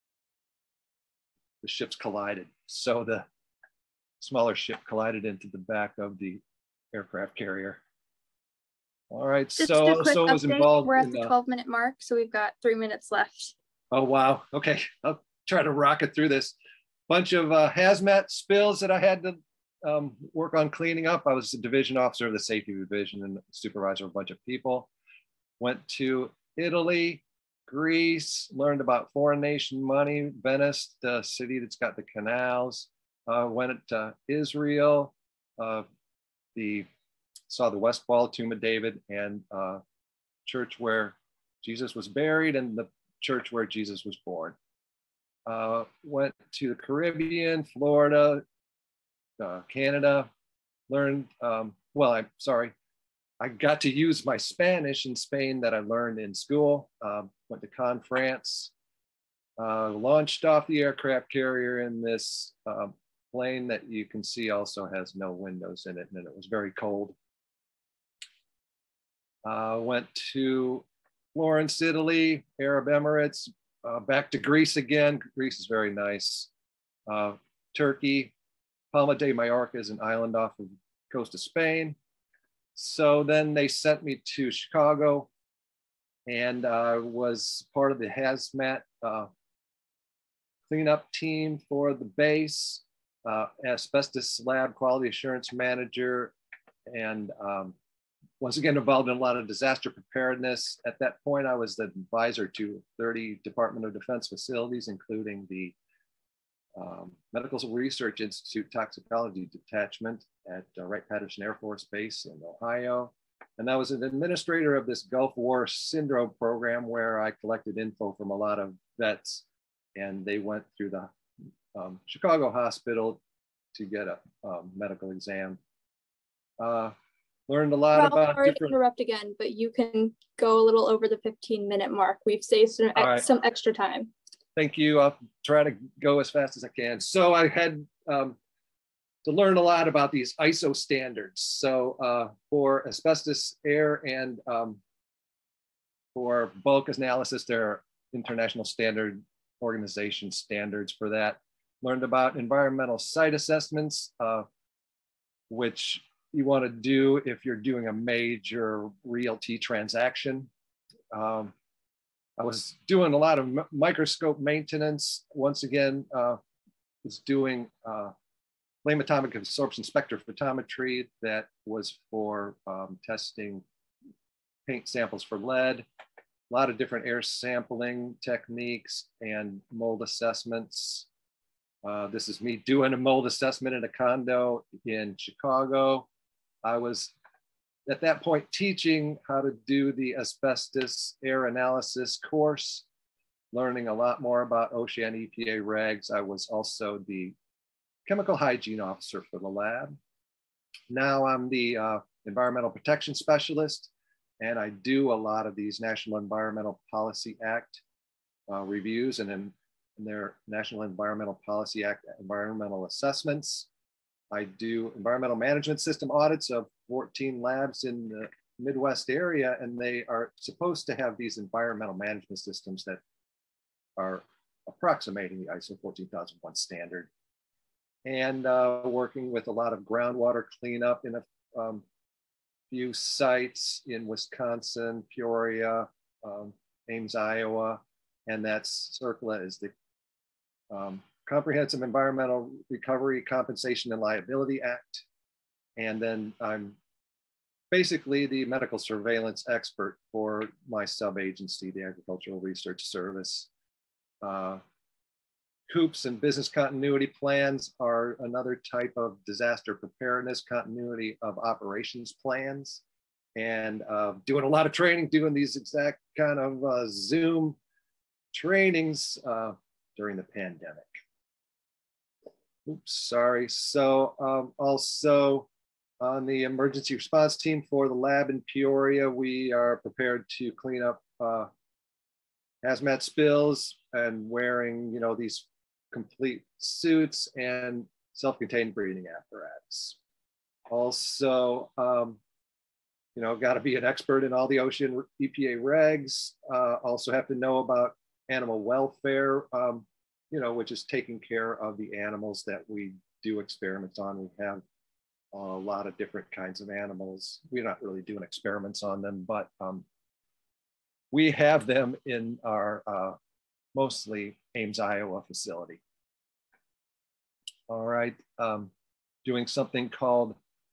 Speaker 8: the ships collided. So the smaller ship collided into the back of the aircraft carrier. All right,
Speaker 1: Just
Speaker 8: so
Speaker 1: a quick
Speaker 8: so was
Speaker 1: update.
Speaker 8: involved.
Speaker 1: We're at
Speaker 8: in
Speaker 1: the
Speaker 8: the,
Speaker 1: twelve minute mark, so we've got three minutes left.
Speaker 8: Oh, wow. Okay, I'll try to rocket through this. Bunch of uh, hazmat spills that I had to um, work on cleaning up. I was the division officer of the safety division and supervisor of a bunch of people. Went to Italy, Greece, learned about foreign nation money, Venice, the city that's got the canals. Uh, went to Israel, uh, the saw the West Wall, Tomb of David, and uh, church where Jesus was buried, and the church where Jesus was born. Uh, went to the Caribbean, Florida, uh, Canada, learned, um, well, I'm sorry, I got to use my Spanish in Spain that I learned in school. Um, went to Cannes, France, uh, launched off the aircraft carrier in this uh, plane that you can see also has no windows in it, and it was very cold. Uh, went to Florence, Italy, Arab Emirates, uh, back to Greece again. Greece is very nice. Uh, Turkey, Palma de Mallorca is an island off of the coast of Spain. So then they sent me to Chicago, and I uh, was part of the hazmat uh, cleanup team for the base, uh, asbestos lab quality assurance manager, and um, once again involved in a lot of disaster preparedness. At that point, I was the advisor to thirty Department of Defense facilities, including the um, Medical Research Institute Toxicology Detachment at uh, Wright-Patterson Air Force Base in Ohio. And I was an administrator of this Gulf War Syndrome program where I collected info from a lot of vets, and they went through the um, Chicago hospital to get a um, medical exam. Uh, learned a lot
Speaker 1: Ralph,
Speaker 8: about
Speaker 1: sorry
Speaker 8: different...
Speaker 1: to interrupt again, but you can go a little over the fifteen minute mark. We've saved some,
Speaker 8: right.
Speaker 1: some extra time.
Speaker 8: Thank you. I'll try to go as fast as I can. So I had um, to learn a lot about these I S O standards. So uh, for asbestos air and um, for bulk analysis, there are international standard organization standards for that. Learned about environmental site assessments, uh, which you want to do if you're doing a major realty transaction. Um, I was doing a lot of microscope maintenance. Once again, uh, was doing uh, flame atomic absorption spectrophotometry that was for um, testing paint samples for lead. A lot of different air sampling techniques and mold assessments. Uh, this is me doing a mold assessment in a condo in Chicago. I was at that point teaching how to do the asbestos air analysis course, learning a lot more about OSHA and E P A regs. I was also the chemical hygiene officer for the lab. Now I'm the uh, environmental protection specialist, and I do a lot of these National Environmental Policy Act uh, reviews and in, in their National Environmental Policy Act environmental assessments. I do environmental management system audits of fourteen labs in the Midwest area, and they are supposed to have these environmental management systems that are approximating the I S O fourteen thousand one standard. And uh, working with a lot of groundwater cleanup in a um, few sites in Wisconsin, Peoria, um, Ames, Iowa, and that's CERCLA is the um, Comprehensive Environmental Recovery, Compensation, and Liability Act. And then I'm basically the medical surveillance expert for my sub-agency, the Agricultural Research Service. Uh, COOPs and business continuity plans are another type of disaster preparedness, continuity of operations plans, and uh, doing a lot of training, doing these exact kind of uh, Zoom trainings uh, during the pandemic. Oops, sorry. So um, also on the emergency response team for the lab in Peoria, we are prepared to clean up uh, hazmat spills and wearing, you know, these complete suits and self-contained breathing apparatus. Also, um, you know, got to be an expert in all the OSHA and E P A regs. Uh, also have to know about animal welfare, um, you know, which is taking care of the animals that we do experiments on. We have a lot of different kinds of animals. We're not really doing experiments on them, but um, we have them in our uh, mostly Ames, Iowa facility. All right, um, doing something called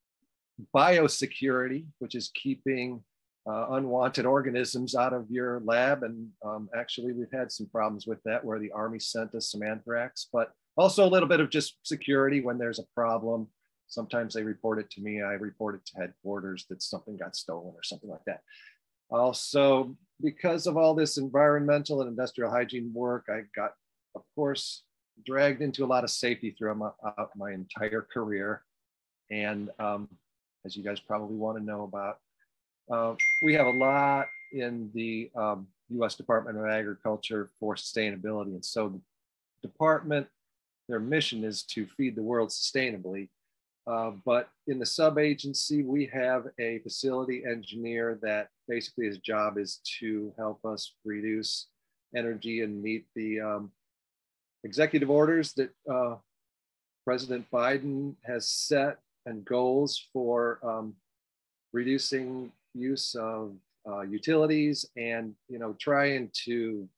Speaker 8: biosecurity, which is keeping uh, unwanted organisms out of your lab. And um, actually we've had some problems with that where the Army sent us some anthrax, but also a little bit of just security when there's a problem. Sometimes they report it to me, I report it to headquarters that something got stolen or something like that. Also, because of all this environmental and industrial hygiene work, I got, of course, dragged into a lot of safety throughout my, uh, my entire career. And um, as you guys probably want to know about, uh, we have a lot in the um, U S Department of Agriculture for sustainability. And so the department, their mission is to feed the world sustainably. Uh, but in the sub-agency, we have a facility engineer that basically his job is to help us reduce energy and meet the um, executive orders that uh, President Biden has set and goals for um, reducing use of uh, utilities and, you know, trying to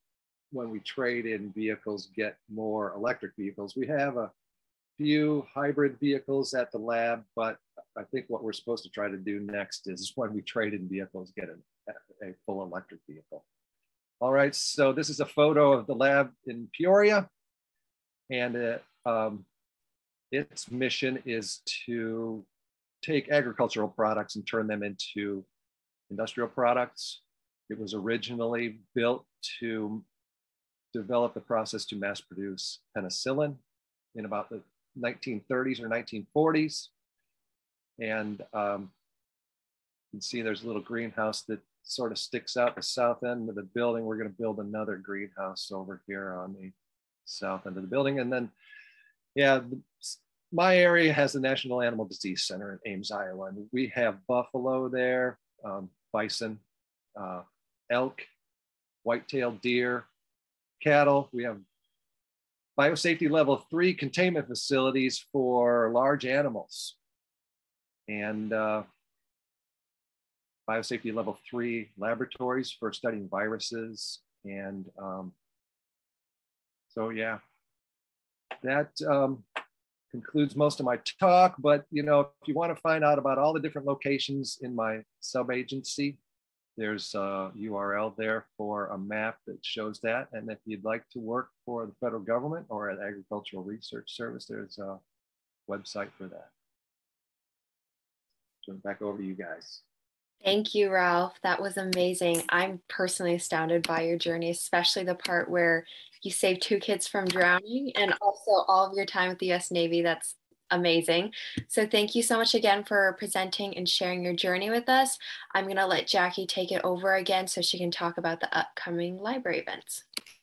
Speaker 8: when we trade in vehicles, get more electric vehicles. We have a few hybrid vehicles at the lab, but I think what we're supposed to try to do next is when we trade in vehicles, get a, a full electric vehicle. All right, so this is a photo of the lab in Peoria, and it, um, its mission is to take agricultural products and turn them into industrial products. It was originally built to develop the process to mass produce penicillin in about the nineteen thirties or nineteen forties. And um, you can see there's a little greenhouse that sort of sticks out the south end of the building. We're going to build another greenhouse over here on the south end of the building. And then, yeah, my area has the National Animal Disease Center in Ames, Iowa. And we have buffalo there, um, bison, uh, elk, white-tailed deer, cattle. We have biosafety level three containment facilities for large animals. And uh, biosafety level three laboratories for studying viruses. And um, so, yeah, that um, concludes most of my talk. But, you know, if you want to find out about all the different locations in my sub-agency, there's a U R L there for a map that shows that. And if you'd like to work for the federal government or at Agricultural Research Service, there's a website for that. Turn it back over to you guys.
Speaker 2: Thank you, Ralph. That was amazing. I'm personally astounded by your journey, especially the part where you saved two kids from drowning and also all of your time with the U S Navy. That's amazing. So thank you so much again for presenting and sharing your journey with us. I'm going to let Jackie take it over again so she can talk about the upcoming library events.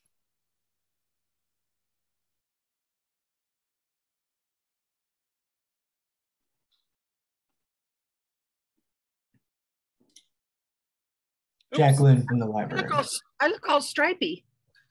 Speaker 3: Jacqueline from the library.
Speaker 4: I look all, I look all stripey.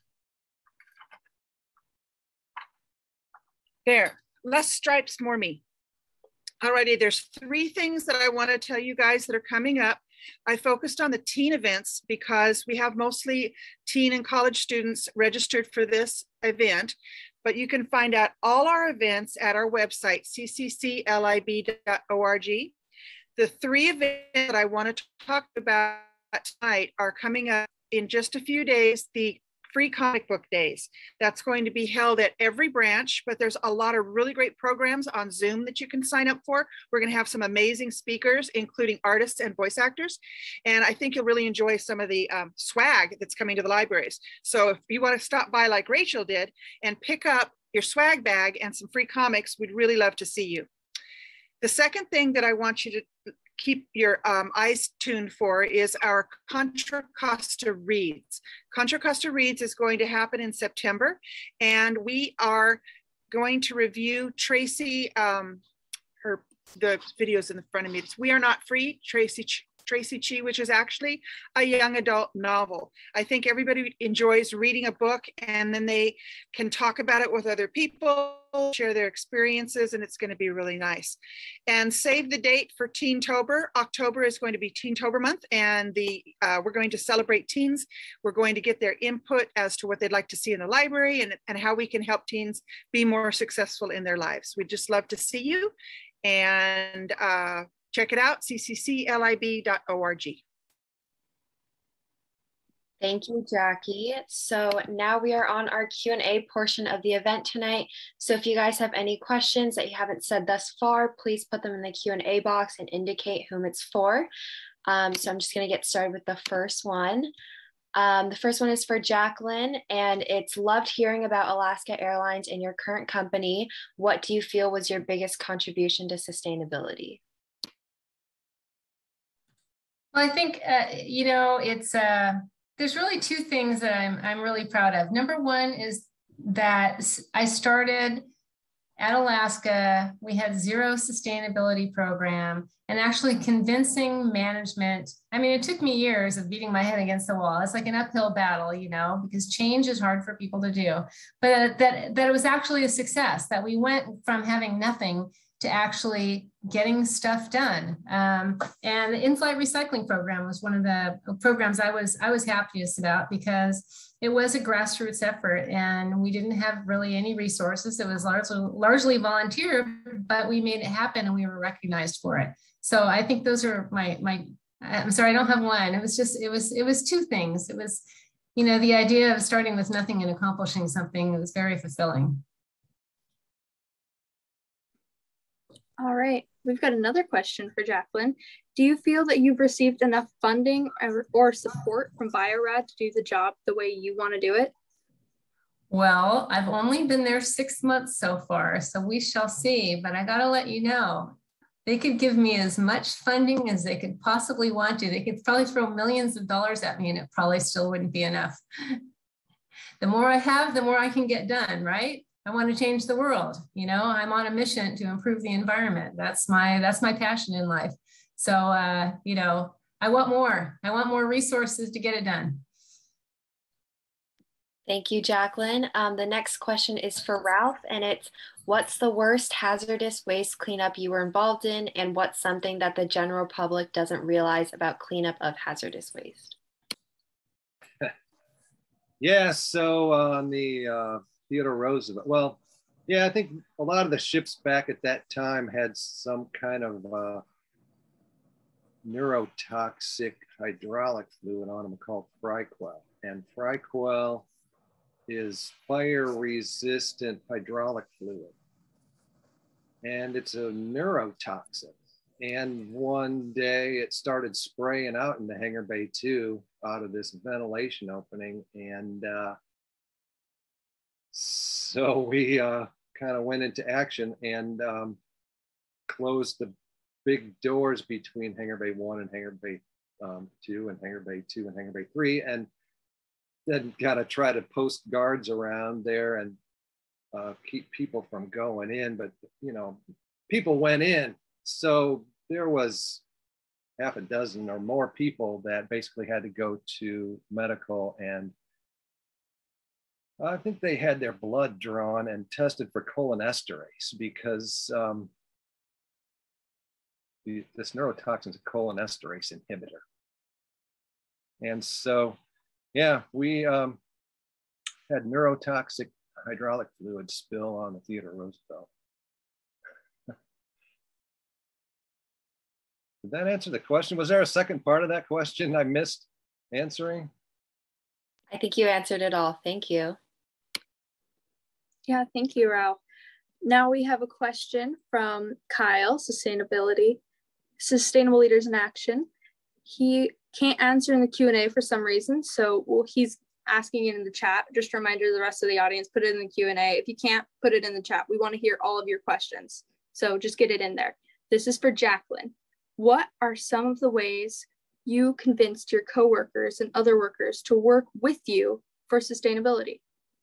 Speaker 4: There, less stripes, more me. Alrighty, there's three things that I want to tell you guys that are coming up. I focused on the teen events because we have mostly teen and college students registered for this event, but you can find out all our events at our website, c c c lib dot org. The three events that I want to talk about tonight are coming up in just a few days. The free comic book days. That's going to be held at every branch, but there's a lot of really great programs on Zoom that you can sign up for. We're going to have some amazing speakers, including artists and voice actors. And I think you'll really enjoy some of the um, swag that's coming to the libraries. So if you want to stop by like Rachel did and pick up your swag bag and some free comics, we'd really love to see you. The second thing that I want you to keep your um, eyes tuned for is our Contra Costa Reads. Contra Costa Reads is going to happen in September, and we are going to review Tracy, um, her, the videos in the front of me. It's We Are Not Free, Tracy Tracy Chee, which is actually a young adult novel. I think everybody enjoys reading a book and then they can talk about it with other people, share their experiences, and it's going to be really nice. And save the date for Teentober. October is going to be Teentober month, and the uh, we're going to celebrate teens. We're going to get their input as to what they'd like to see in the library and, and how we can help teens be more successful in their lives. We'd just love to see you, and uh, check it out, c c c lib dot org.
Speaker 2: Thank you, Jackie. So now we are on our Q and A portion of the event tonight. So if you guys have any questions that you haven't said thus far, please put them in the Q and A box and indicate whom it's for. Um, so I'm just going to get started with the first one. Um, the first one is for Jacqueline, and it's loved hearing about Alaska Airlines and your current company. What do you feel was your biggest contribution to sustainability?
Speaker 7: Well, I think, uh, you know, it's, uh, there's really two things that I'm, I'm really proud of. Number one is that I started at Alaska, we had zero sustainability program, and actually convincing management. I mean, it took me years of beating my head against the wall. It's like an uphill battle, you know, because change is hard for people to do, but that, that it was actually a success, that we went from having nothing to actually getting stuff done. Um, and the in-flight recycling program was one of the programs I was, I was happiest about, because it was a grassroots effort and we didn't have really any resources. It was largely, largely volunteer, but we made it happen and we were recognized for it. So I think those are my, my, I'm sorry, I don't have one. It was just, it was, it was two things. It was, you know, the idea of starting with nothing and accomplishing something. It was very fulfilling.
Speaker 1: All right, we've got another question for Jacqueline. Do you feel that you've received enough funding or, or support from Bio-Rad to do the job the way you want to do it?
Speaker 7: Well, I've only been there six months so far, so we shall see, but I gotta let you know, they could give me as much funding as they could possibly want to. They could probably throw millions of dollars at me and it probably still wouldn't be enough. The more I have, the more I can get done, right? I want to change the world. You know, I'm on a mission to improve the environment. That's my, that's my passion in life. So, uh, you know, I want more. I want more resources to get it done.
Speaker 2: Thank you, Jacqueline. Um, the next question is for Ralph, and it's, what's the worst hazardous waste cleanup you were involved in, and what's something that the general public doesn't realize about cleanup of hazardous waste?
Speaker 8: Yeah, so on the uh, Theodore Roosevelt, well, yeah, I think a lot of the ships back at that time had some kind of uh, neurotoxic hydraulic fluid on them called Fryquel. And Fryquel is fire resistant hydraulic fluid. And it's a neurotoxin. And one day it started spraying out into Hangar Bay two out of this ventilation opening. And uh, so we uh, kind of went into action and um, closed the big doors between Hangar Bay one and Hangar Bay um, two and Hangar Bay two and Hangar Bay three. And then got to try to post guards around there and uh, keep people from going in. But, you know, people went in. So there was half a dozen or more people that basically had to go to medical, and I think they had their blood drawn and tested for cholinesterase because um, the, this neurotoxin is a cholinesterase inhibitor. And so, yeah, we um, had neurotoxic hydraulic fluid spill on the Theodore Roosevelt. Did that answer the question? Was there a second part of that question I missed answering?
Speaker 2: I think you answered it all. Thank you.
Speaker 1: Yeah, thank you, Ralph. Now we have a question from Kyle, Sustainability, Sustainable Leaders in Action. He can't answer in the Q and A for some reason, so well, he's asking it in the chat. Just a reminder to the rest of the audience, put it in the Q and A. If you can't, put it in the chat. We want to hear all of your questions, so just get it in there. This is for Jacqueline. What are some of the ways you convinced your coworkers and other workers to work with you for sustainability?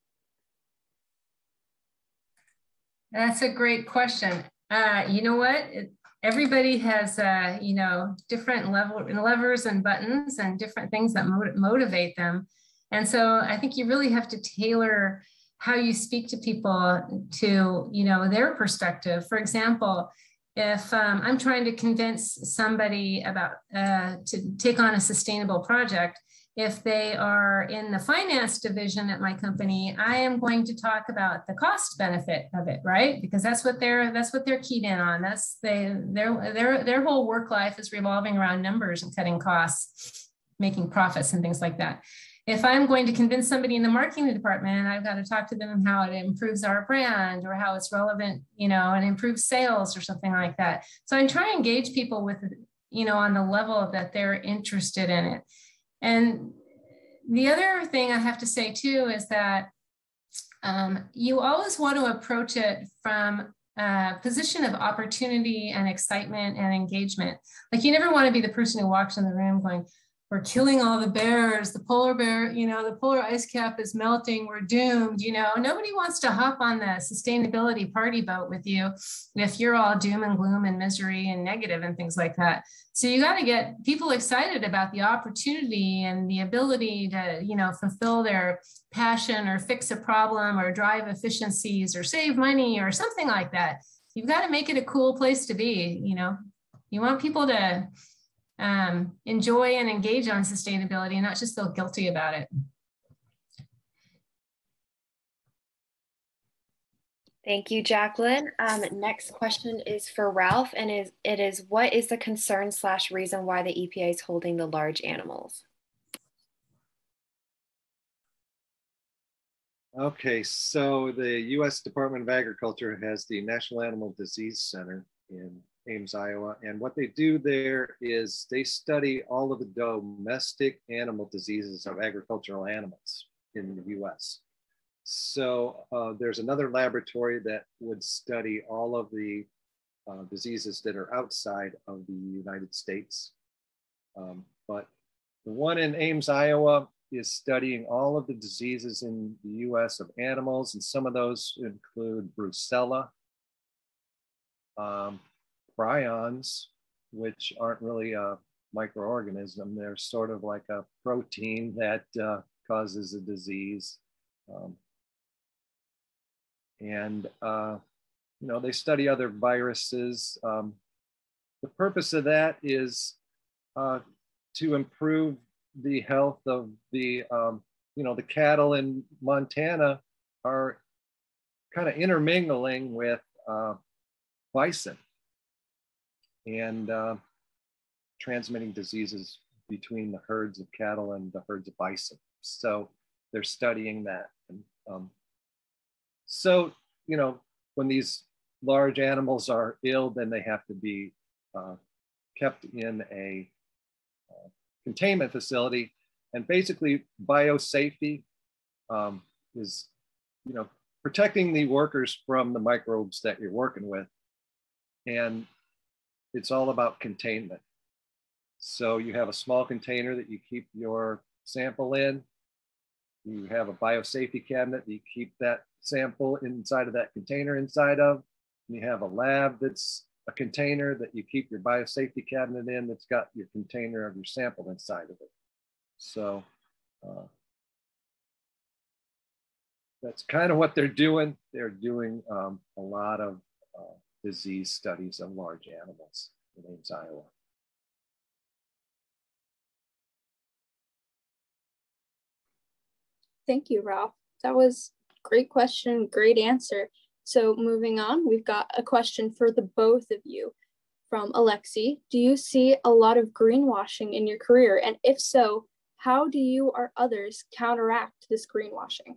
Speaker 7: That's a great question. Uh, you know what? It, everybody has, uh, you know, different level levers and buttons and different things that motiv motivate them. And so I think you really have to tailor how you speak to people to, you know, their perspective. For example, if um, I'm trying to convince somebody about uh, to take on a sustainable project, if they are in the finance division at my company, I am going to talk about the cost benefit of it, right? Because that's what they're that's what they're keyed in on. That's they their their their whole work life is revolving around numbers and cutting costs, making profits and things like that. If I'm going to convince somebody in the marketing department, I've got to talk to them how it improves our brand or how it's relevant, you know, and improves sales or something like that. So I try to engage people with, you know, on the level that they're interested in it. And the other thing I have to say too is that um, you always want to approach it from a position of opportunity and excitement and engagement. Like you never want to be the person who walks in the room going, we're killing all the bears, the polar bear, you know, the polar ice cap is melting, we're doomed, you know. Nobody wants to hop on the sustainability party boat with you if you're all doom and gloom and misery and negative and things like that. So you got to get people excited about the opportunity and the ability to, you know, fulfill their passion or fix a problem or drive efficiencies or save money or something like that. you've got to make it a cool place to be. You know, you want people to um, enjoy and engage on sustainability and not just feel guilty about it.
Speaker 2: Thank you, Jacqueline. Um, next question is for Ralph, and is, it is, what is the concern slash reason why the E P A is holding the large animals?
Speaker 8: Okay, so the U S Department of Agriculture has the National Animal Disease Center in Ames, Iowa. And what they do there is they study all of the domestic animal diseases of agricultural animals in the U S. So uh, there's another laboratory that would study all of the uh, diseases that are outside of the United States. Um, but the one in Ames, Iowa is studying all of the diseases in the U S of animals, and some of those include brucella, um, prions, which aren't really a microorganism. They're sort of like a protein that uh, causes a disease. Um, and, uh, you know, they study other viruses. Um, the purpose of that is uh, to improve the health of the, um, you know, the cattle in Montana are kind of intermingling with uh, bison and uh, transmitting diseases between the herds of cattle and the herds of bison. So they're studying that. And, um, so, you know, when these large animals are ill, then they have to be uh, kept in a uh, containment facility. And basically biosafety um, is, you know, protecting the workers from the microbes that you're working with. And it's all about containment. So you have a small container that you keep your sample in. You have a biosafety cabinet that you keep that sample inside of that container inside of. And you have a lab that's a container that you keep your biosafety cabinet in that's got your container of your sample inside of it. So uh, that's kind of what they're doing. They're doing um, a lot of uh, disease studies of large animals in Ames, Iowa.
Speaker 1: Thank you, Ralph. That was a great question, great answer. So moving on, we've got a question for the both of you from Alexi. Do you see a lot of greenwashing in your career? And if so, how do you or others counteract this greenwashing?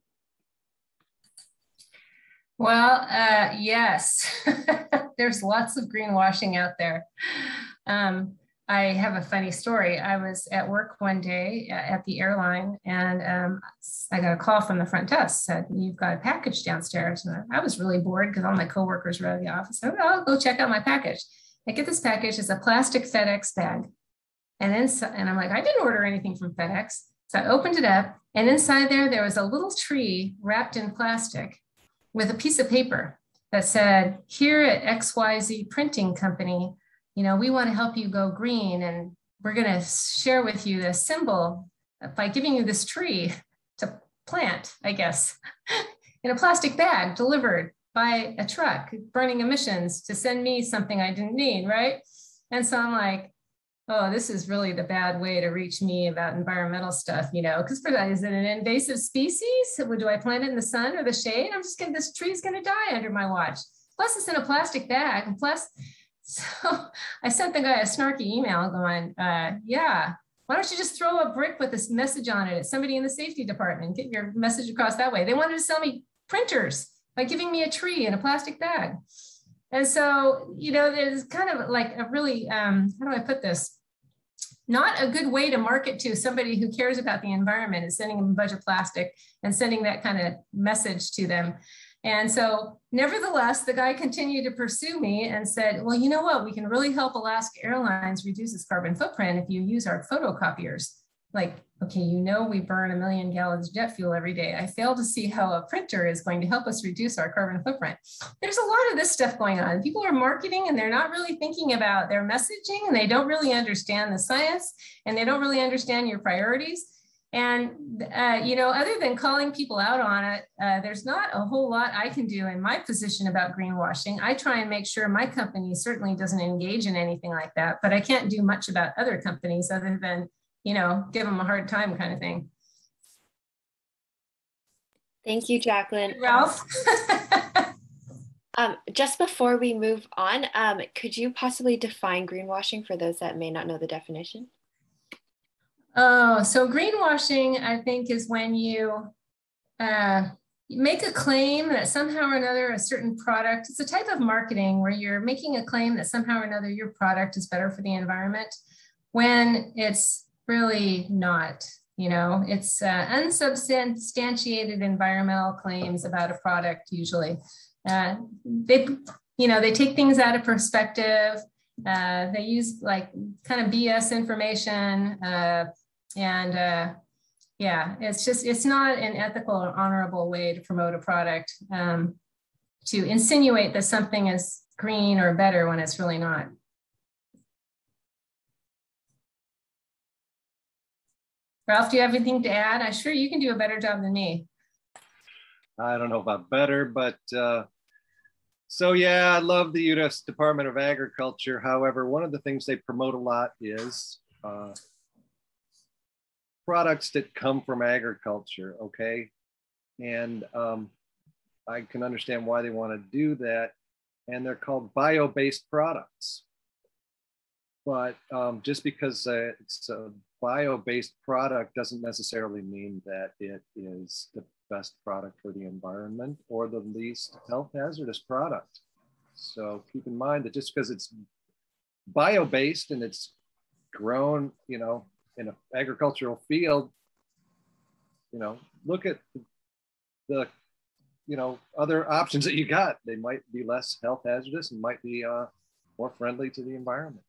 Speaker 7: Well, uh, yes, there's lots of greenwashing out there. Um, I have a funny story. I was at work one day at the airline, and um, I got a call from the front desk, said, you've got a package downstairs. And I was really bored because all my coworkers were out of the office. So I'll go check out my package. I get this package, it's a plastic FedEx bag. And then, and I'm like, I didn't order anything from FedEx. So I opened it up, and inside there, there was a little tree wrapped in plastic with a piece of paper that said, here at X Y Z Printing Company, you know, we want to help you go green, and we're going to share with you the symbol by giving you this tree to plant, I guess, in a plastic bag delivered by a truck, burning emissions to send me something I didn't need, right? And so I'm like, oh, this is really the bad way to reach me about environmental stuff, you know, because for that, is it an invasive species? Do I plant it in the sun or the shade? I'm just kidding, this tree's going to die under my watch. Plus it's in a plastic bag. And plus, so I sent the guy a snarky email going, uh, yeah, why don't you just throw a brick with this message on it at somebody in the safety department, get your message across that way. They wanted to sell me printers by giving me a tree in a plastic bag. And so, you know, there's kind of like a really, um, how do I put this? Not a good way to market to somebody who cares about the environment is sending them a bunch of plastic and sending that kind of message to them. And so nevertheless, the guy continued to pursue me and said, well, you know what, we can really help Alaska Airlines reduce its carbon footprint if you use our photocopiers. Like, okay, you know, we burn a million gallons of jet fuel every day. I fail to see how a printer is going to help us reduce our carbon footprint. There's a lot of this stuff going on. People are marketing and they're not really thinking about their messaging, and they don't really understand the science, and they don't really understand your priorities. And, uh, you know, other than calling people out on it, uh, there's not a whole lot I can do in my position about greenwashing. I try and make sure my company certainly doesn't engage in anything like that, but I can't do much about other companies other than, you know, give them a hard time kind of thing.
Speaker 2: Thank you, Jacqueline.
Speaker 7: Ralph?
Speaker 2: um, just before we move on, um, could you possibly define greenwashing for those that may not know the definition?
Speaker 7: Oh, so greenwashing, I think, is when you uh, make a claim that somehow or another a certain product, it's a type of marketing where you're making a claim that somehow or another your product is better for the environment when it's really not. You know, it's uh, unsubstantiated environmental claims about a product usually. Uh, they, you know, they take things out of perspective. Uh, they use like kind of B S information. Uh, and uh, yeah, it's just, it's not an ethical or honorable way to promote a product, um, to insinuate that something is green or better when it's really not. Ralph, do you have anything to add? I'm sure you can do a better job than me.
Speaker 8: I don't know about better, but uh, so yeah, I love the U S Department of Agriculture. However, one of the things they promote a lot is uh, products that come from agriculture, okay? And um, I can understand why they want to do that. And they're called bio-based products. But um, just because uh, it's a bio-based product doesn't necessarily mean that it is the best product for the environment or the least health hazardous product. So keep in mind that just because it's bio-based and it's grown, you know, in an agricultural field, you know, look at the, you know, other options that you got. They might be less health hazardous and might be uh, more friendly to the environment.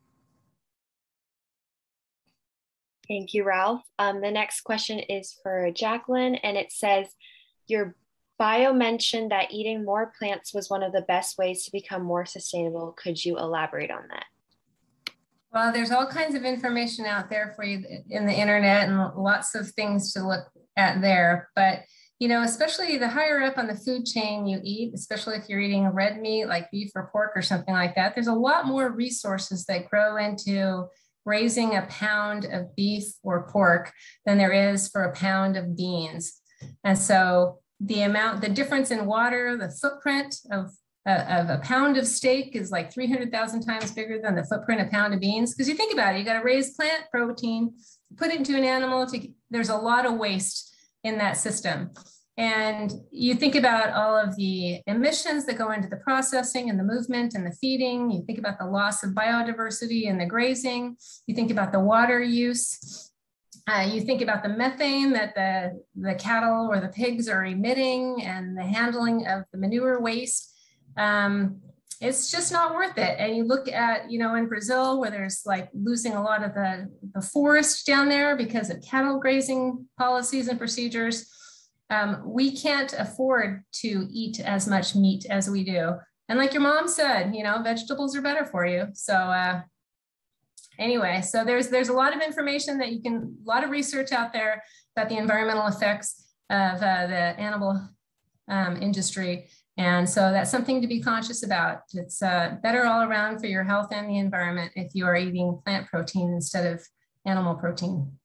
Speaker 2: Thank you, Ralph. Um, the next question is for Jacqueline, and it says, your bio mentioned that eating more plants was one of the best ways to become more sustainable. Could you elaborate on that?
Speaker 7: Well, there's all kinds of information out there for you in the internet and lots of things to look at there. But, you know, especially the higher up on the food chain you eat, especially if you're eating red meat like beef or pork or something like that, there's a lot more resources that grow into raising a pound of beef or pork than there is for a pound of beans. And so the amount, the difference in water, the footprint of, uh, of a pound of steak is like three hundred thousand times bigger than the footprint of a pound of beans. Because you think about it, you got to raise plant protein, put it into an animal. To, there's a lot of waste in that system. And you think about all of the emissions that go into the processing and the movement and the feeding. You think about the loss of biodiversity and the grazing. You think about the water use. Uh, you think about the methane that the, the cattle or the pigs are emitting and the handling of the manure waste. Um, it's just not worth it. And you look at, you know, in Brazil where there's like losing a lot of the, the forest down there because of cattle grazing policies and procedures. Um, we can't afford to eat as much meat as we do. And like your mom said, you know, vegetables are better for you. So uh, anyway, so there's there's a lot of information that you can, a lot of research out there about the environmental effects of uh, the animal um, industry. And so that's something to be conscious about. It's uh, better all around for your health and the environment if you are eating plant protein instead of animal protein.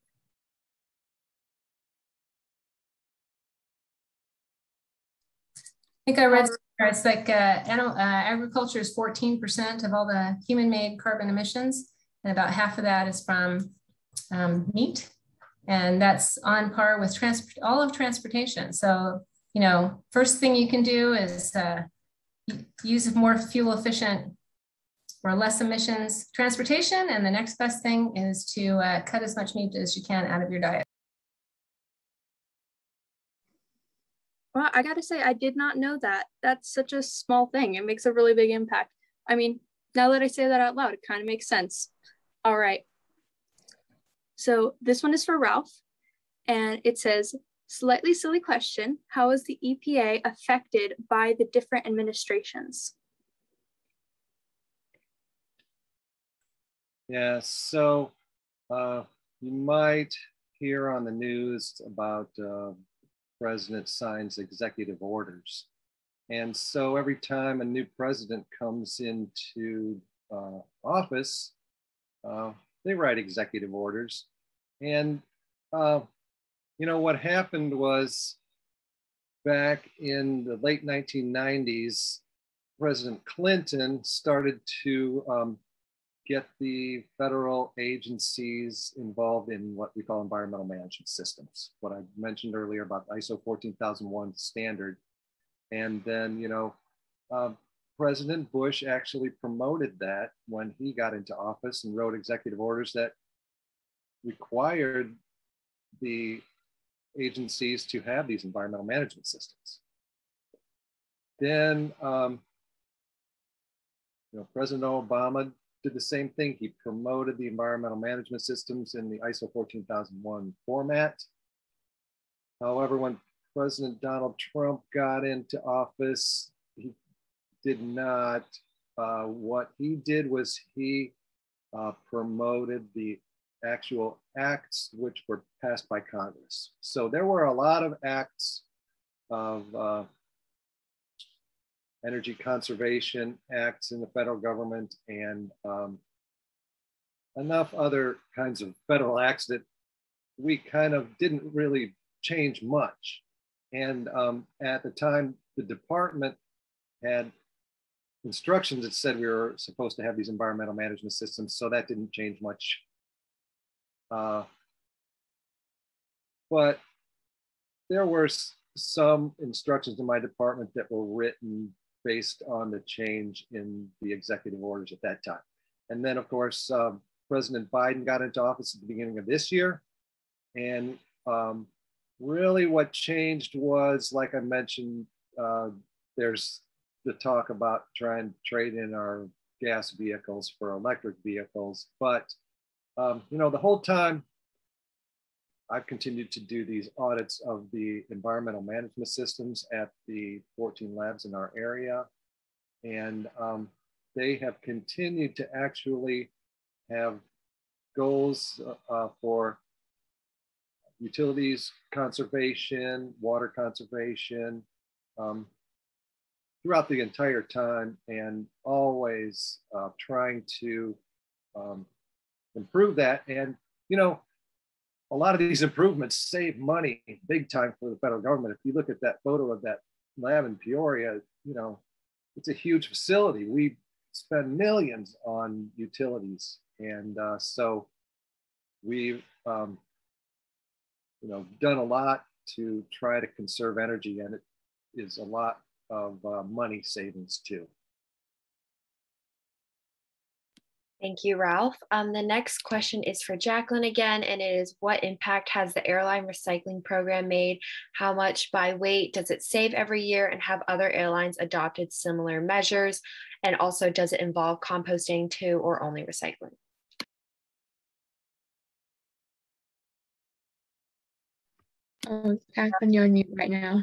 Speaker 7: I think I read somewhere it's like uh, animal, uh, agriculture is fourteen percent of all the human-made carbon emissions, and about half of that is from um, meat, and that's on par with transport, all of transportation. So, you know, first thing you can do is uh, use more fuel-efficient or less emissions transportation, and the next best thing is to uh, cut as much meat as you can out of your diet.
Speaker 1: Well, I gotta say, I did not know that. That's such a small thing. It makes a really big impact. I mean, now that I say that out loud, it kind of makes sense. All right. So this one is for Ralph, and it says, slightly silly question, how is the E P A affected by the different administrations?
Speaker 8: Yeah, so uh, you might hear on the news about uh, president signs executive orders. And so every time a new president comes into uh, office, uh, they write executive orders. And, uh, you know, what happened was back in the late nineteen nineties, President Clinton started to um, get the federal agencies involved in what we call environmental management systems. What I mentioned earlier about the I S O fourteen thousand one standard. And then, you know, uh, President Bush actually promoted that when he got into office and wrote executive orders that required the agencies to have these environmental management systems. Then, um, you know, President Obama did the same thing. He promoted the environmental management systems in the I S O fourteen thousand one format. However, when President Donald Trump got into office, he did not. Uh, what he did was he uh, promoted the actual acts which were passed by Congress. So there were a lot of acts of uh, energy conservation acts in the federal government and um, enough other kinds of federal acts that we kind of didn't really change much. And um, at the time, the department had instructions that said we were supposed to have these environmental management systems, so that didn't change much. Uh, but there were some instructions in my department that were written based on the change in the executive orders at that time. And then, of course, um, President Biden got into office at the beginning of this year. And um, really what changed was, like I mentioned, uh, there's the talk about trying to trade in our gas vehicles for electric vehicles. But, um, you know, the whole time I've continued to do these audits of the environmental management systems at the fourteen labs in our area. And um, they have continued to actually have goals uh, for utilities conservation, water conservation, um, throughout the entire time, and always uh, trying to um, improve that. And, you know, a lot of these improvements save money big time for the federal government. If you look at that photo of that lab in Peoria, you know, it's a huge facility. We spend millions on utilities. And uh, so we've, um, you know, done a lot to try to conserve energy, and it is a lot of uh, money savings too.
Speaker 2: Thank you, Ralph. Um, the next question is for Jacqueline again, and it is, what impact has the airline recycling program made? How much by weight does it save every year, and have other airlines adopted similar measures? And also, does it involve composting too, or only recycling?
Speaker 5: Oh, Jacqueline, you're on mute right now.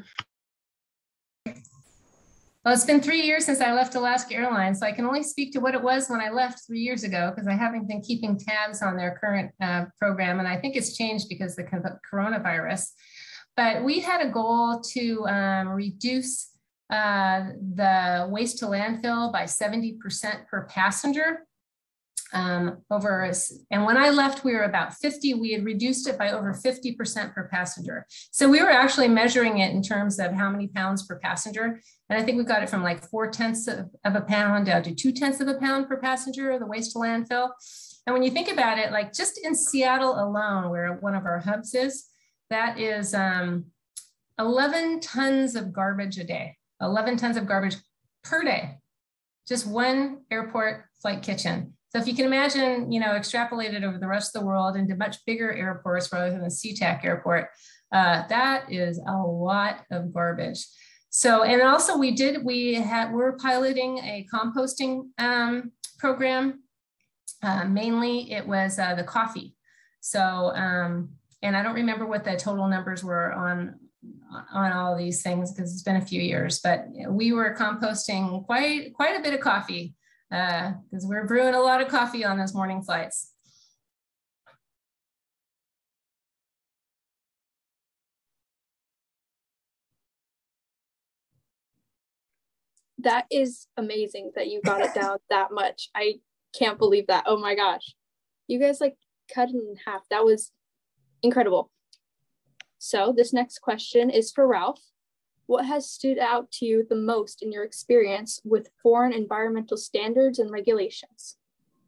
Speaker 7: Well, it's been three years since I left Alaska Airlines, so I can only speak to what it was when I left three years ago, because I haven't been keeping tabs on their current uh, program, and I think it's changed because of the coronavirus. But we had a goal to um, reduce uh, the waste to landfill by seventy percent per passenger. Um, over, and when I left, we were about fifty. We had reduced it by over fifty percent per passenger. So we were actually measuring it in terms of how many pounds per passenger. And I think we got it from like four tenths of, of a pound down to two tenths of a pound per passenger, the waste to landfill. And when you think about it, like just in Seattle alone, where one of our hubs is, that is um, eleven tons of garbage a day, eleven tons of garbage per day, just one airport flight kitchen. So if you can imagine, you know, extrapolated over the rest of the world into much bigger airports rather than the SeaTac airport, uh, that is a lot of garbage. So, and also we did, we had, we're piloting a composting um, program. Uh, mainly it was uh, the coffee. So, um, and I don't remember what the total numbers were on, on all of these things because it's been a few years, but we were composting quite, quite a bit of coffee because uh, we're brewing a lot of coffee on those morning flights.
Speaker 1: That is amazing that you got it down that much. I can't believe that. Oh my gosh. You guys like cut it in half. That was incredible. So this next question is for Ralph. What has stood out to you the most in your experience with foreign environmental standards and regulations?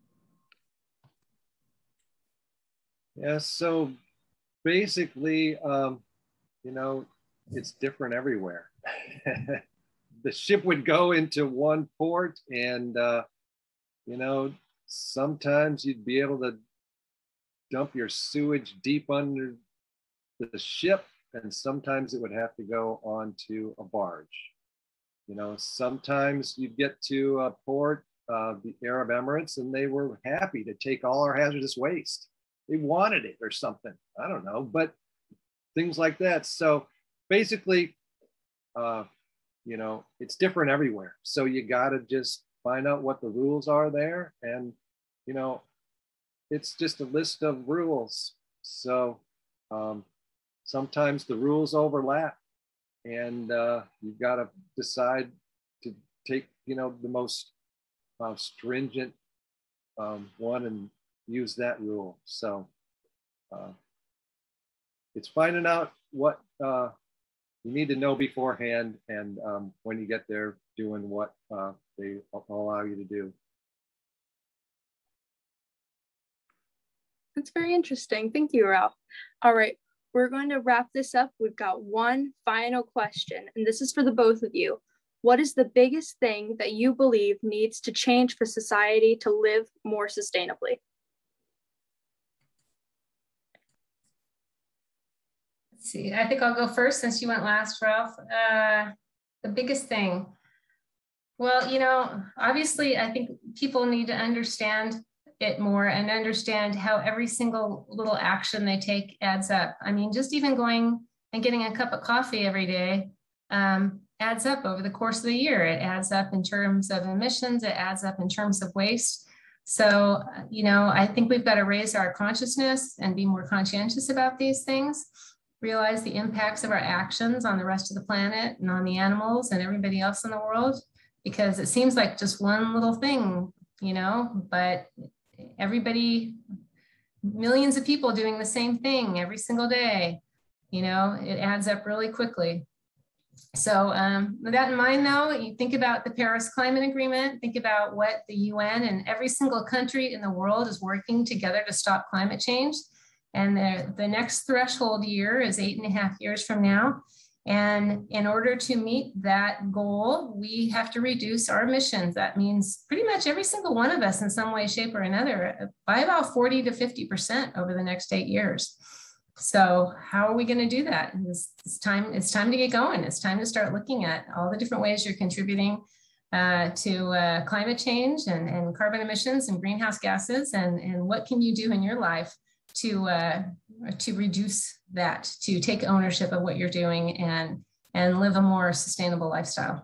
Speaker 8: Yeah, so basically, um, you know, it's different everywhere. The ship would go into one port and, uh, you know, sometimes you'd be able to dump your sewage deep under the ship, and sometimes it would have to go onto a barge. You know, sometimes you'd get to a port, uh, the Arab Emirates, and they were happy to take all our hazardous waste. They wanted it or something. I don't know, but things like that. So basically, uh, you know, it's different everywhere. So you got to just find out what the rules are there. And, you know, it's just a list of rules. So um, sometimes the rules overlap, and uh, you've got to decide to take, you know, the most uh, stringent um, one and use that rule. So uh, it's finding out what uh, you need to know beforehand, and um, when you get there, doing what uh, they allow you to do.
Speaker 1: That's very interesting. Thank you, Ralph. All right, we're going to wrap this up. We've got one final question, and this is for the both of you. What is the biggest thing that you believe needs to change for society to live more sustainably?
Speaker 7: Let's see, I think I'll go first since you went last, Ralph. Uh, the biggest thing. Well, you know, obviously, I think people need to understand it more and understand how every single little action they take adds up. I mean, just even going and getting a cup of coffee every day um, adds up over the course of the year. It adds up in terms of emissions. It adds up in terms of waste. So, you know, I think we've got to raise our consciousness and be more conscientious about these things, realize the impacts of our actions on the rest of the planet and on the animals and everybody else in the world, because it seems like just one little thing, you know, but everybody, millions of people doing the same thing every single day, you know, it adds up really quickly. So um, with that in mind, though, you think about the Paris Climate Agreement, think about what the U N and every single country in the world is working together to stop climate change. And the, the next threshold year is eight and a half years from now. And in order to meet that goal, we have to reduce our emissions. That means pretty much every single one of us in some way, shape, or another by about forty to fifty percent over the next eight years. So how are we going to do that? It's, it's time, it's time to get going. It's time to start looking at all the different ways you're contributing uh, to uh, climate change and, and carbon emissions and greenhouse gases, and, and what can you do in your life to uh, to reduce that, to take ownership of what you're doing and, and live a more sustainable lifestyle.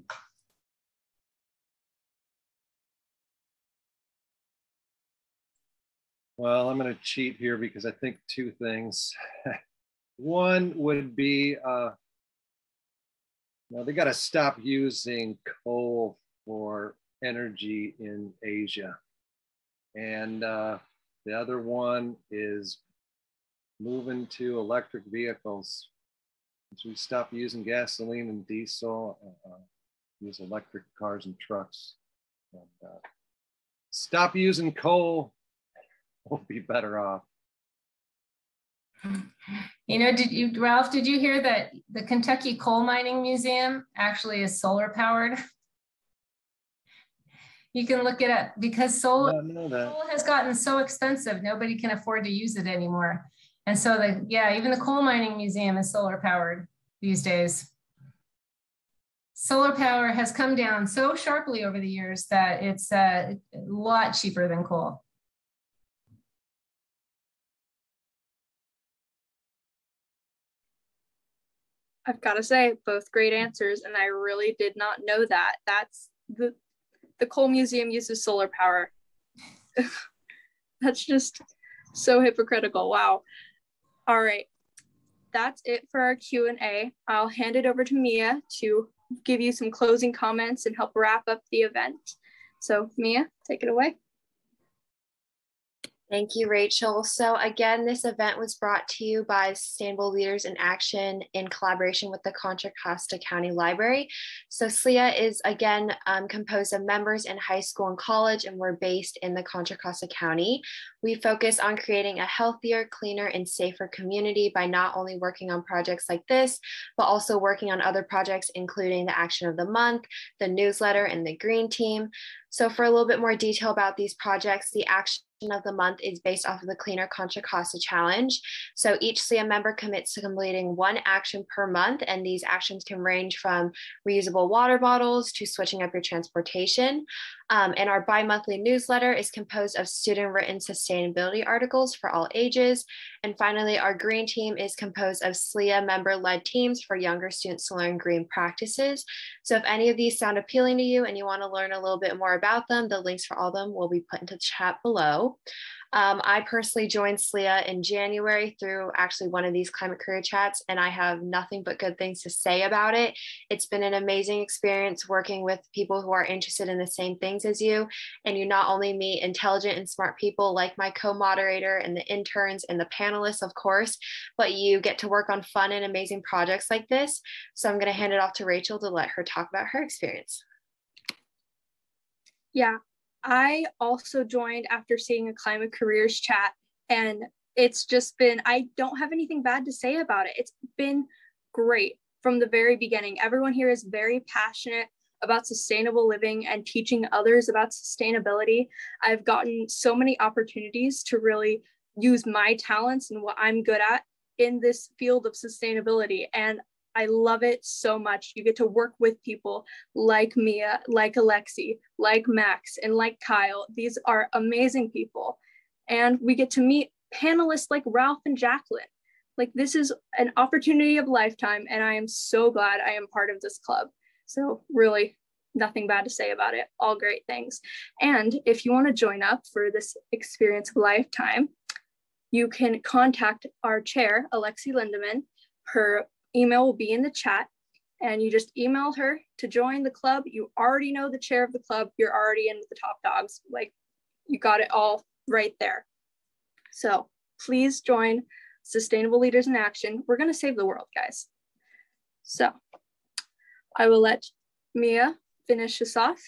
Speaker 8: Well, I'm going to cheat here because I think two things. One would be, uh, well, they got to stop using coal for energy in Asia. And uh, the other one is moving to electric vehicles. As we stop using gasoline and diesel, uh, use electric cars and trucks. And, uh, stop using coal, we'll be better off.
Speaker 7: You know, did you, Ralph, did you hear that the Kentucky Coal Mining Museum actually is solar powered? You can look it up because solar coal has gotten so expensive, nobody can afford to use it anymore. And so the, yeah, even the coal mining museum is solar powered these days. Solar power has come down so sharply over the years that it's uh, a lot cheaper than coal.
Speaker 1: I've got to say, both great answers, and I really did not know that. That's the the coal museum uses solar power. That's just so hypocritical. Wow. All right, that's it for our Q and A. I'll hand it over to Mia to give you some closing comments and help wrap up the event. So Mia, take it away.
Speaker 2: Thank you, Rachel. So again, this event was brought to you by Sustainable Leaders in Action in collaboration with the Contra Costa County Library. So S L E A is again um, composed of members in high school and college, and we're based in the Contra Costa County. We focus on creating a healthier, cleaner, and safer community by not only working on projects like this, but also working on other projects, including the Action of the Month, the newsletter, and the Green Team. So for a little bit more detail about these projects, the Action of the Month is based off of the Cleaner Contra Costa Challenge. So each S L E A member commits to completing one action per month, and these actions can range from reusable water bottles to switching up your transportation. Um, and our bi-monthly newsletter is composed of student-written sustainability articles for all ages. And finally, our Green Team is composed of S L E A member-led teams for younger students to learn green practices. So if any of these sound appealing to you and you want to learn a little bit more about them, the links for all of them will be put into the chat below. Um, I personally joined S L E A in January through actually one of these climate career chats, and I have nothing but good things to say about it. It's been an amazing experience working with people who are interested in the same things as you, and you not only meet intelligent and smart people like my co-moderator and the interns and the panelists, of course, but you get to work on fun and amazing projects like this. So I'm going to hand it off to Rachel to let her talk about her experience.
Speaker 1: Yeah. I also joined after seeing a climate careers chat, and it's just been, I don't have anything bad to say about it. It's been great from the very beginning. Everyone here is very passionate about sustainable living and teaching others about sustainability. I've gotten so many opportunities to really use my talents and what I'm good at in this field of sustainability, and I love it so much. You get to work with people like Mia, like Alexi, like Max, and like Kyle. These are amazing people. And we get to meet panelists like Ralph and Jacqueline. Like, this is an opportunity of a lifetime, and I am so glad I am part of this club. So really, nothing bad to say about it. All great things. And if you want to join up for this experience of a lifetime, you can contact our chair, Alexi Lindemann. Her email will be in the chat, and you just email her to join the club. You already know the chair of the club. You're already in with the top dogs. Like, you got it all right there. So please join Sustainable Leaders in Action. We're going to save the world, guys. So I will let Mia finish us off.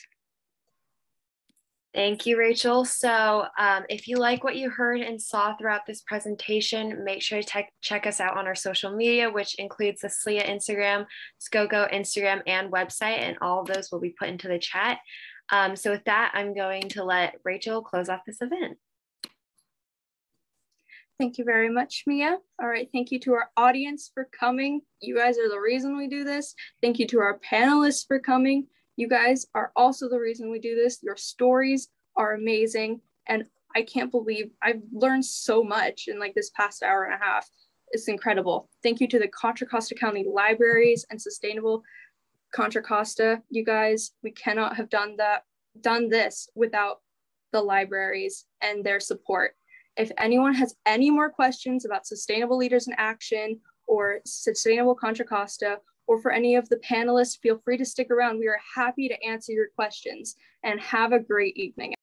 Speaker 2: Thank you, Rachel. So um, if you like what you heard and saw throughout this presentation, make sure to check us out on our social media, which includes the S L E A Instagram, SCOGO Instagram, and website, and all of those will be put into the chat. Um, so with that, I'm going to let Rachel close off this event.
Speaker 1: Thank you very much, Mia. All right, thank you to our audience for coming. You guys are the reason we do this. Thank you to our panelists for coming. You guys are also the reason we do this. Your stories are amazing, and I can't believe I've learned so much in like this past hour and a half. It's incredible. Thank you to the Contra Costa County Libraries and Sustainable Contra Costa. You guys, we cannot have done that, done this without the libraries and their support. If anyone has any more questions about Sustainable Leaders in Action or Sustainable Contra Costa, or for any of the panelists, feel free to stick around. We are happy to answer your questions, and have a great evening.